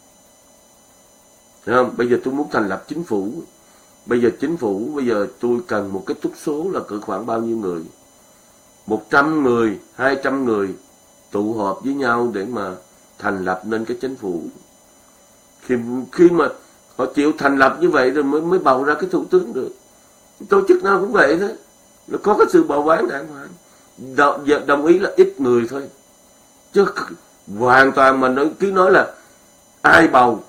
Thấy không? Bây giờ tôi muốn thành lập chính phủ. Bây giờ tôi cần một cái túc số là cỡ khoảng bao nhiêu người? 100 người, 200 người tụ họp với nhau để mà thành lập nên cái chính phủ. Khi mà họ chịu thành lập như vậy rồi mới bầu ra cái thủ tướng được. Tổ chức nào cũng vậy thôi. Nó có cái sự bầu bán đàng hoàng. Đồng ý là ít người thôi. Chứ hoàn toàn mà cứ nói là ai bầu.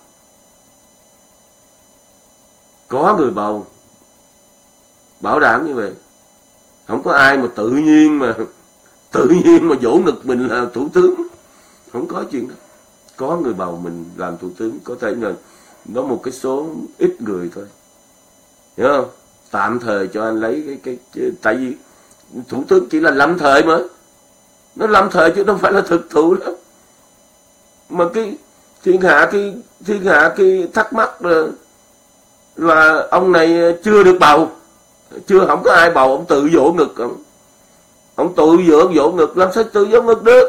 Có người bầu. Bảo đảm như vậy. Không có ai mà tự nhiên mà vỗ ngực mình là thủ tướng. Không có chuyện đó. Có người bầu mình làm thủ tướng. Có thể là nó một cái số ít người thôi. Hiểu không? Tạm thời cho anh lấy cái tại vì thủ tướng chỉ là lâm thời mà. Nó lâm thời chứ không phải là thực thụ đó. Mà cái thiên hạ cái thắc mắc là ông này chưa được bầu. Không có ai bầu, ông tự vỗ ngực. Ông tự vỗ ngực, làm sao tự vỗ ngực được?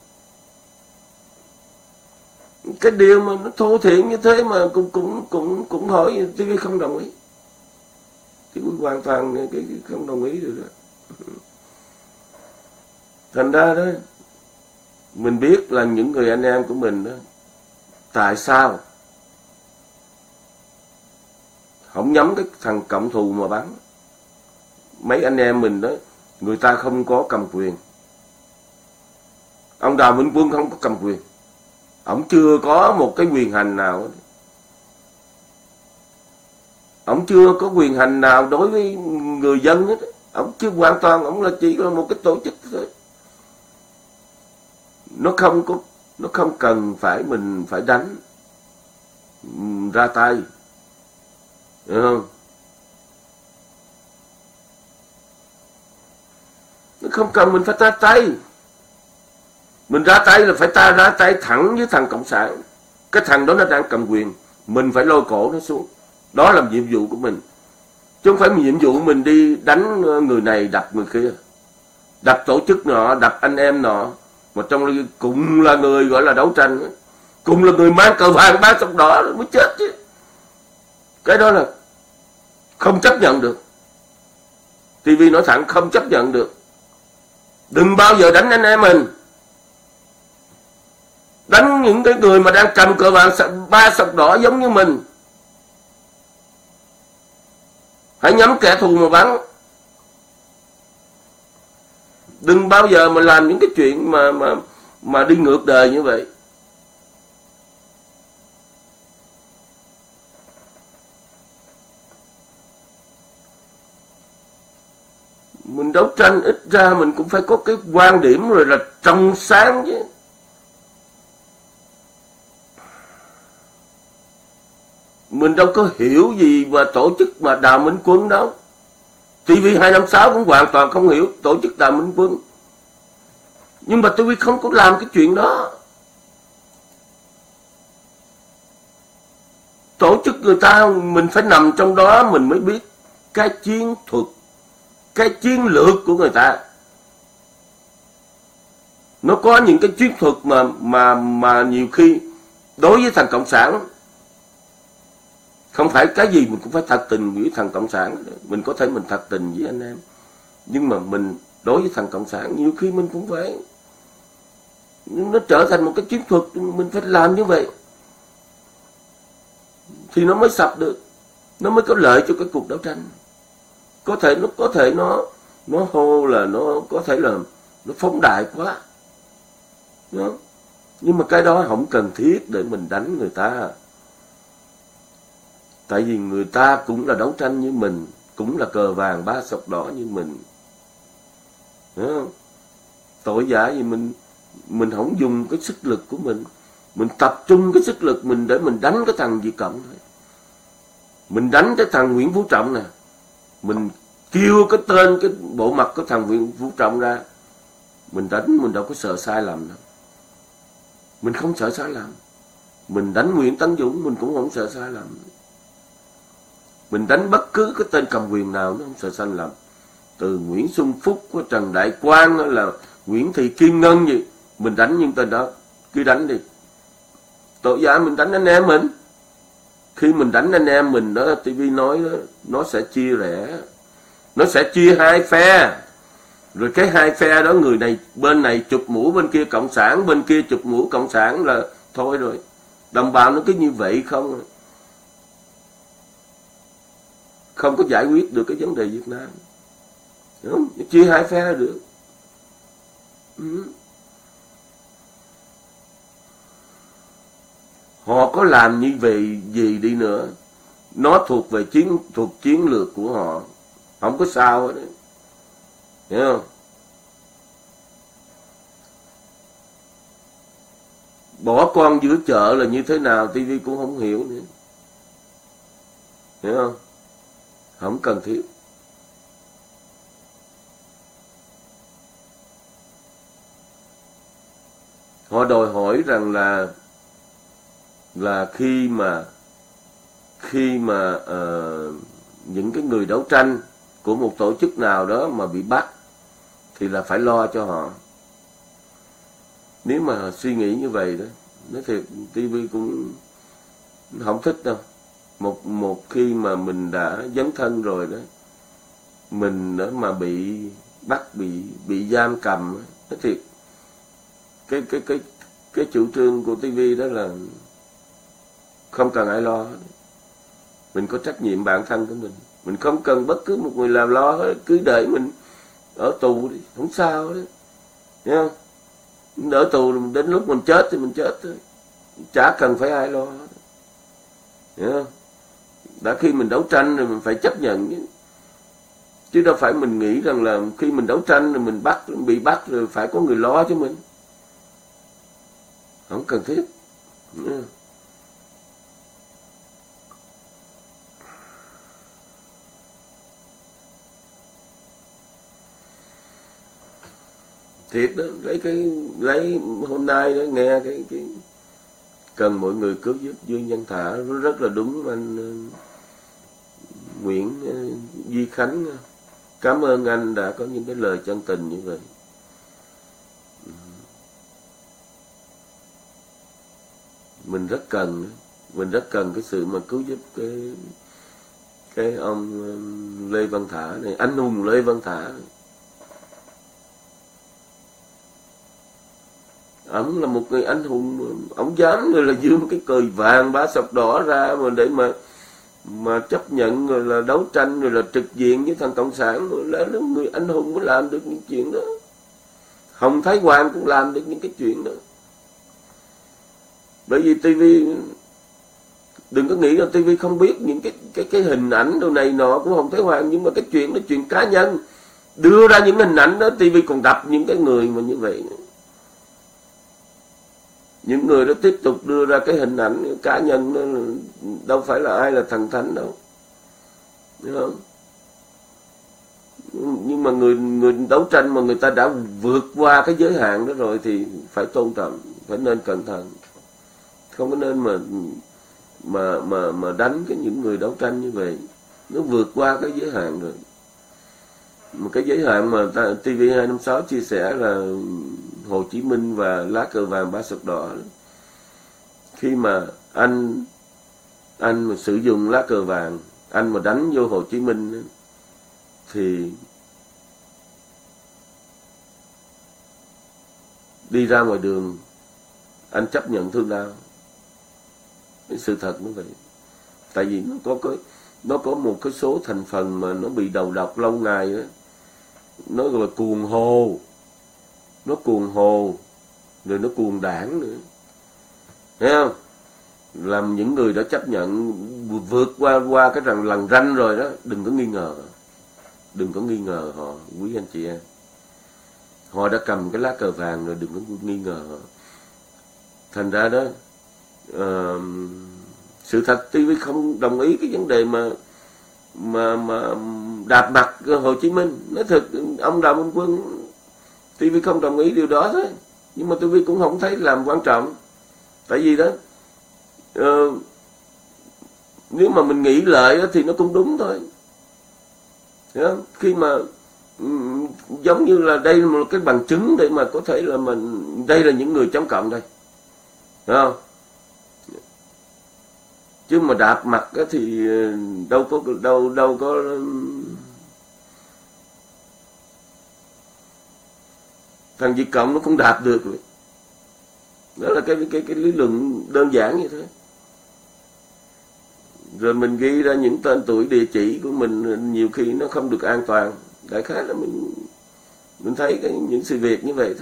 Cái điều mà nó thô thiển như thế mà cũng hỏi TV không đồng ý. Thì hoàn toàn cái không đồng ý được đó. Thành ra đó, mình biết là những người anh em của mình đó, tại sao không nhắm cái thằng cộng thù mà bắn. Mấy anh em mình đó, người ta không có cầm quyền. Ông Đào Minh Quân không có cầm quyền. Ông chưa có một cái quyền hành nào. Ông chưa có quyền hành nào đối với người dân hết. Ông chưa hoàn toàn, ông là chỉ là một cái tổ chức thôi. Nó không cần phải mình phải đánh ra tay. Hiểu không? Nó không cần mình phải ra tay. Mình ra tay là phải ta ra tay thẳng với thằng cộng sản. Cái thằng đó nó đang cầm quyền, mình phải lôi cổ nó xuống. Đó là nhiệm vụ của mình. Chứ không phải nhiệm vụ mình đi đánh người này đập người kia, đập tổ chức nọ, đập anh em nọ. Mà trong cũng là người gọi là đấu tranh, cũng là người mang cờ vàng mang sọc đỏ mới chết chứ. Cái đó là không chấp nhận được. TV nói thẳng không chấp nhận được. Đừng bao giờ đánh anh em mình. Đánh những cái người mà đang cầm cờ vàng ba sọc đỏ giống như mình. Hãy nhắm kẻ thù mà bắn. Đừng bao giờ mà làm những cái chuyện mà đi ngược đời như vậy. Mình đấu tranh ít ra mình cũng phải có cái quan điểm rồi là trong sáng chứ. Mình đâu có hiểu gì mà tổ chức mà Đào Minh Quân đâu. TV256 cũng hoàn toàn không hiểu tổ chức Đào Minh Quân. Nhưng mà TV không có làm cái chuyện đó. Tổ chức người ta, mình phải nằm trong đó mình mới biết cái chiến thuật, cái chiến lược của người ta. Nó có những cái chiến thuật mà nhiều khi đối với thằng Cộng sản, không phải cái gì mình cũng phải thật tình với thằng Cộng sản. Mình có thể mình thật tình với anh em, nhưng mà mình đối với thằng Cộng sản nhiều khi mình cũng phải, nó trở thành một cái chiến thuật, mình phải làm như vậy thì nó mới sập được, nó mới có lợi cho cái cuộc đấu tranh. Có thể nó hô là nó có thể là nó phóng đại quá đó. Nhưng mà cái đó không cần thiết để mình đánh người ta. Tại vì người ta cũng là đấu tranh như mình, cũng là cờ vàng ba sọc đỏ như mình. Đó. Tội giả gì mình không dùng cái sức lực của mình tập trung cái sức lực mình để mình đánh cái thằng Việt Cộng thôi. Mình đánh cái thằng Nguyễn Phú Trọng nè, mình kêu cái tên, cái bộ mặt của thằng Nguyễn Phú Trọng ra, mình đánh, mình đâu có sợ sai lầm đâu. Mình không sợ sai lầm. Mình đánh Nguyễn Tấn Dũng mình cũng không sợ sai lầm. Mình đánh bất cứ cái tên cầm quyền nào nó không sợ sai lầm. Từ Nguyễn Xuân Phúc, Trần Đại Quang hay là Nguyễn Thị Kim Ngân gì, mình đánh những tên đó, cứ đánh đi. Tội giả mình đánh anh em mình. Khi mình đánh anh em mình đó, TV nói đó, nó sẽ chia rẽ, nó sẽ chia hai phe. Rồi cái hai phe đó, người này bên này chụp mũ bên kia cộng sản, bên kia chụp mũ cộng sản là thôi rồi. Đồng bào nó cứ như vậy không có giải quyết được cái vấn đề Việt Nam. Đúng không? Chia hai phe là được. Họ có làm như vậy gì đi nữa, nó thuộc chiến lược của họ, không có sao hết đấy. Hiểu không? Bỏ con giữa chợ là như thế nào TV cũng không hiểu nữa. Hiểu không? Không cần thiết. Họ đòi hỏi rằng là khi mà những cái người đấu tranh của một tổ chức nào đó mà bị bắt thì là phải lo cho họ. Nếu mà suy nghĩ như vậy đó, nói thiệt TV cũng không thích đâu. Một khi mà mình đã dấn thân rồi đó, mình đó mà bị bắt, bị giam cầm, nói thiệt cái chủ trương của TV đó là không cần ai lo. Mình có trách nhiệm bản thân của mình không cần bất cứ một người làm lo hết, cứ để mình ở tù đi, không sao đấy. Thấy không? Ở tù đến lúc mình chết thì mình chết thôi, chả cần phải ai lo. Hiểu không? Đã khi mình đấu tranh rồi mình phải chấp nhận chứ đâu phải mình nghĩ rằng là khi mình đấu tranh rồi mình bị bắt rồi phải có người lo cho mình. Không cần thiết. Thiệt đó, lấy hôm nay đó nghe cái cần mọi người cứu giúp Dương Văn Thả, nó rất là đúng. Anh Nguyễn Duy Khánh, cảm ơn anh đã có những cái lời chân tình như vậy. Mình rất cần cái sự mà cứu giúp cái ông Lê Văn Thả này, anh hùng Lê Văn Thả này. Ông là một người anh hùng, ông dám rồi là dương cái cờ vàng ba sọc đỏ ra mà để mà chấp nhận rồi là đấu tranh rồi là trực diện với thằng Cộng sản, rồi là người anh hùng mới làm được những chuyện đó. Hồng Thái Hoàng cũng làm được những cái chuyện đó. Bởi vì TV đừng có nghĩ là TV không biết những cái hình ảnh đồ này nọ của Hồng Thái Hoàng, nhưng mà cái chuyện đó chuyện cá nhân, đưa ra những hình ảnh đó TV còn đập những cái người mà như vậy nữa. Những người đó tiếp tục đưa ra cái hình ảnh cá nhân đó đâu phải là ai là thần thánh đâu, đúng không? Nhưng mà người đấu tranh mà người ta đã vượt qua cái giới hạn đó rồi thì phải tôn trọng, phải nên cẩn thận, không có nên mà đánh những người đấu tranh như vậy. Nó vượt qua cái giới hạn rồi. Một cái giới hạn mà TV256 chia sẻ là Hồ Chí Minh và lá cờ vàng ba sọc đỏ. Khi mà anh mà sử dụng lá cờ vàng, anh mà đánh vô Hồ Chí Minh thì đi ra ngoài đường anh chấp nhận thương đau. Cái sự thật nó vậy. Tại vì nó có một cái số thành phần mà nó bị đầu độc lâu ngày đó. Nó gọi là cuồng hồ. Nó cuồng hồ, rồi nó cuồng đảng nữa. Thấy không? Làm những người đã chấp nhận vượt qua cái lằn ranh rồi đó, đừng có nghi ngờ. Đừng có nghi ngờ họ, quý anh chị em. Họ đã cầm cái lá cờ vàng rồi, đừng có nghi ngờ họ. Thành ra đó, sự thật TV không đồng ý cái vấn đề mà đạp mặt Hồ Chí Minh. Nói thật, ông Đào Minh Quân, TV không đồng ý điều đó thôi. Nhưng mà TV cũng không thấy làm quan trọng. Tại vì đó, nếu mà mình nghĩ lại đó, thì nó cũng đúng thôi. Hiểu không? Khi mà giống như là đây là một cái bằng chứng để mà có thể là đây là những người chống cộng đây. Hiểu không? Chứ mà đạp mặt thì đâu có thằng Việt Cộng nó cũng đạp được rồi. Đó là cái lý luận đơn giản như thế. Rồi mình ghi ra những tên tuổi địa chỉ của mình nhiều khi nó không được an toàn. Đại khái là mình thấy những sự việc như vậy thôi.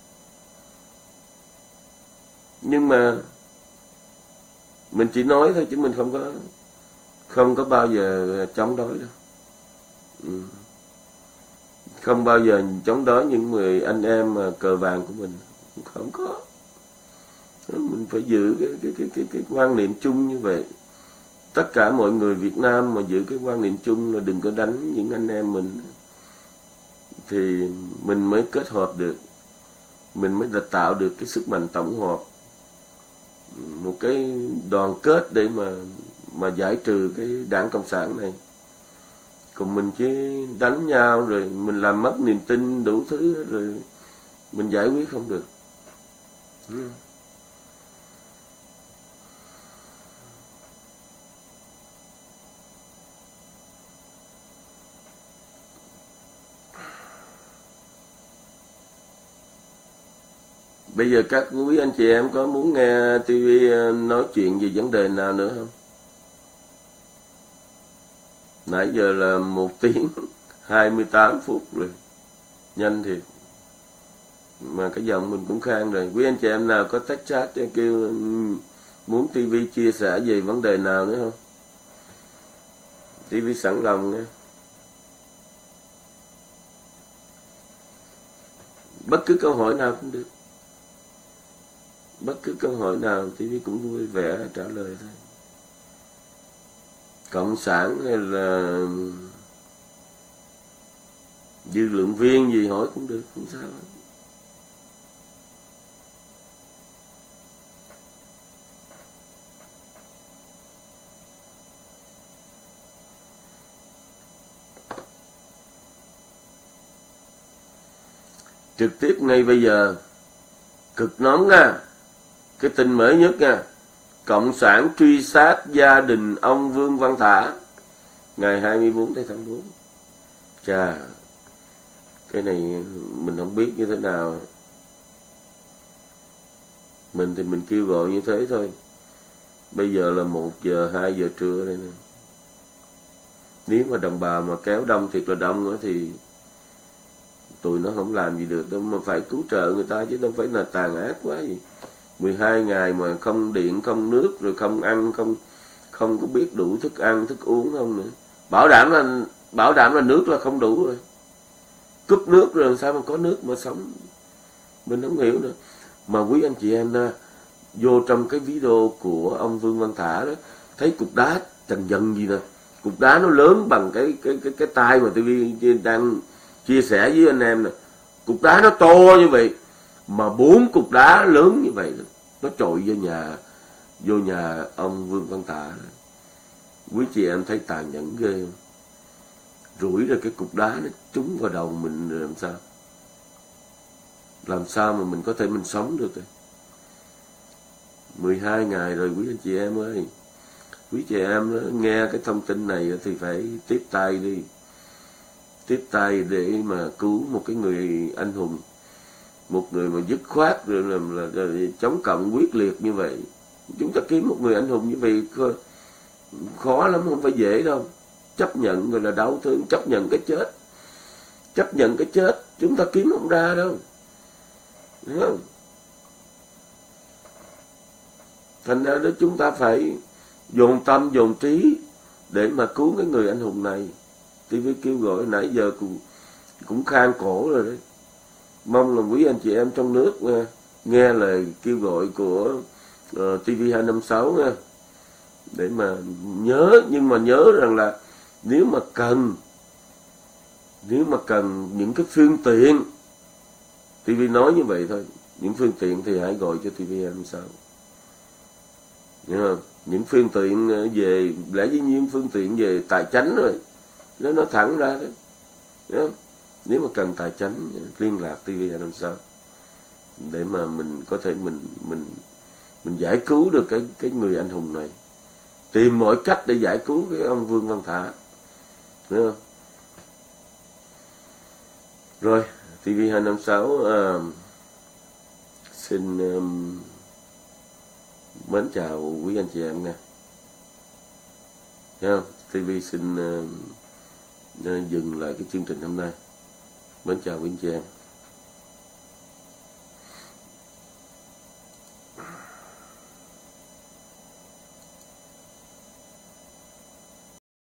Nhưng mà mình chỉ nói thôi chứ mình không có bao giờ chống đối đâu. Không bao giờ chống đối những người anh em mà cờ vàng của mình. Không có. Mình phải giữ cái quan niệm chung như vậy. Tất cả mọi người Việt Nam mà giữ cái quan niệm chung là đừng có đánh những anh em mình, thì mình mới kết hợp được, mình mới tạo được cái sức mạnh tổng hợp, một cái đoàn kết để mà giải trừ cái đảng Cộng sản này. Còn mình chỉ đánh nhau rồi mình làm mất niềm tin đủ thứ rồi mình giải quyết không được. Bây giờ các quý anh chị em có muốn nghe TV nói chuyện về vấn đề nào nữa không? Nãy giờ là 1 tiếng 28 phút rồi. Nhanh thiệt. Mà cái giọng mình cũng khang rồi. Quý anh chị em nào có text chat cho kêu muốn TV chia sẻ về vấn đề nào nữa không? TV sẵn lòng nha. Bất cứ câu hỏi nào cũng được. Bất cứ câu hỏi nào TV cũng vui vẻ trả lời thôi. Cộng sản hay là dư luận viên gì hỏi cũng được, không sao. Trực tiếp ngay bây giờ, cực nóng nha. Cái tin mới nhất nha. Cộng sản truy sát gia đình ông Vương Văn Thả ngày 24 tháng 4. Chà, cái này mình không biết như thế nào. Mình thì mình kêu gọi như thế thôi. Bây giờ là 1 giờ, 2 giờ trưa đây nè. Nếu mà đồng bào mà kéo đông thiệt là đông nữa thì tụi nó không làm gì được đâu, mà phải cứu trợ người ta chứ đâu phải là tàn ác quá gì. 12 ngày mà không điện, không nước, rồi không ăn, không có biết đủ thức ăn, thức uống không nữa. Bảo đảm là nước là không đủ rồi. Cúp nước rồi sao mà có nước mà sống. Mình không hiểu nữa. Mà quý anh chị em vô trong cái video của ông Vương Văn Thả đó, thấy cục đá trần dần gì nè, cục đá nó lớn bằng cái tay mà TV đang chia sẻ với anh em nè, cục đá nó to như vậy mà 4 cục đá lớn như vậy nó trội vô nhà ông Vương Văn Tạ. Quý chị em thấy tàn nhẫn ghê không? Rủi ra cái cục đá nó trúng vào đầu mình làm sao? Làm sao mà mình có thể mình sống được? 12 ngày rồi quý anh chị em ơi. Quý chị em nghe cái thông tin này thì phải tiếp tay đi. Tiếp tay để mà cứu một cái người anh hùng. Một người mà dứt khoát rồi là chống cộng quyết liệt như vậy. Chúng ta kiếm một người anh hùng như vậy khó lắm, không phải dễ đâu. Chấp nhận rồi là đau thương, chấp nhận cái chết. Chấp nhận cái chết, chúng ta kiếm không ra đâu. Đúng không? Thành ra đó chúng ta phải dồn tâm, dồn trí để mà cứu cái người anh hùng này. TV kêu gọi nãy giờ cũng khang cổ rồi đấy. Mong là quý anh chị em trong nước nghe lời kêu gọi của TV256 nha. Để mà nhớ, nhưng mà nhớ rằng là nếu mà cần những cái phương tiện, TV nói như vậy thôi, những phương tiện thì hãy gọi cho TV256. Những phương tiện về, lẽ dĩ nhiên phương tiện về tài chánh rồi, nó nói thẳng ra đấy. Nếu mà cần tài chánh liên lạc TV256 để mà mình có thể mình giải cứu được cái người anh hùng này, tìm mọi cách để giải cứu cái ông Vương Văn Thả. Đúng không? Rồi, TV256 xin mến chào quý anh chị em nha. TV xin dừng lại cái chương trình hôm nay. Mến chào quý anh chị em.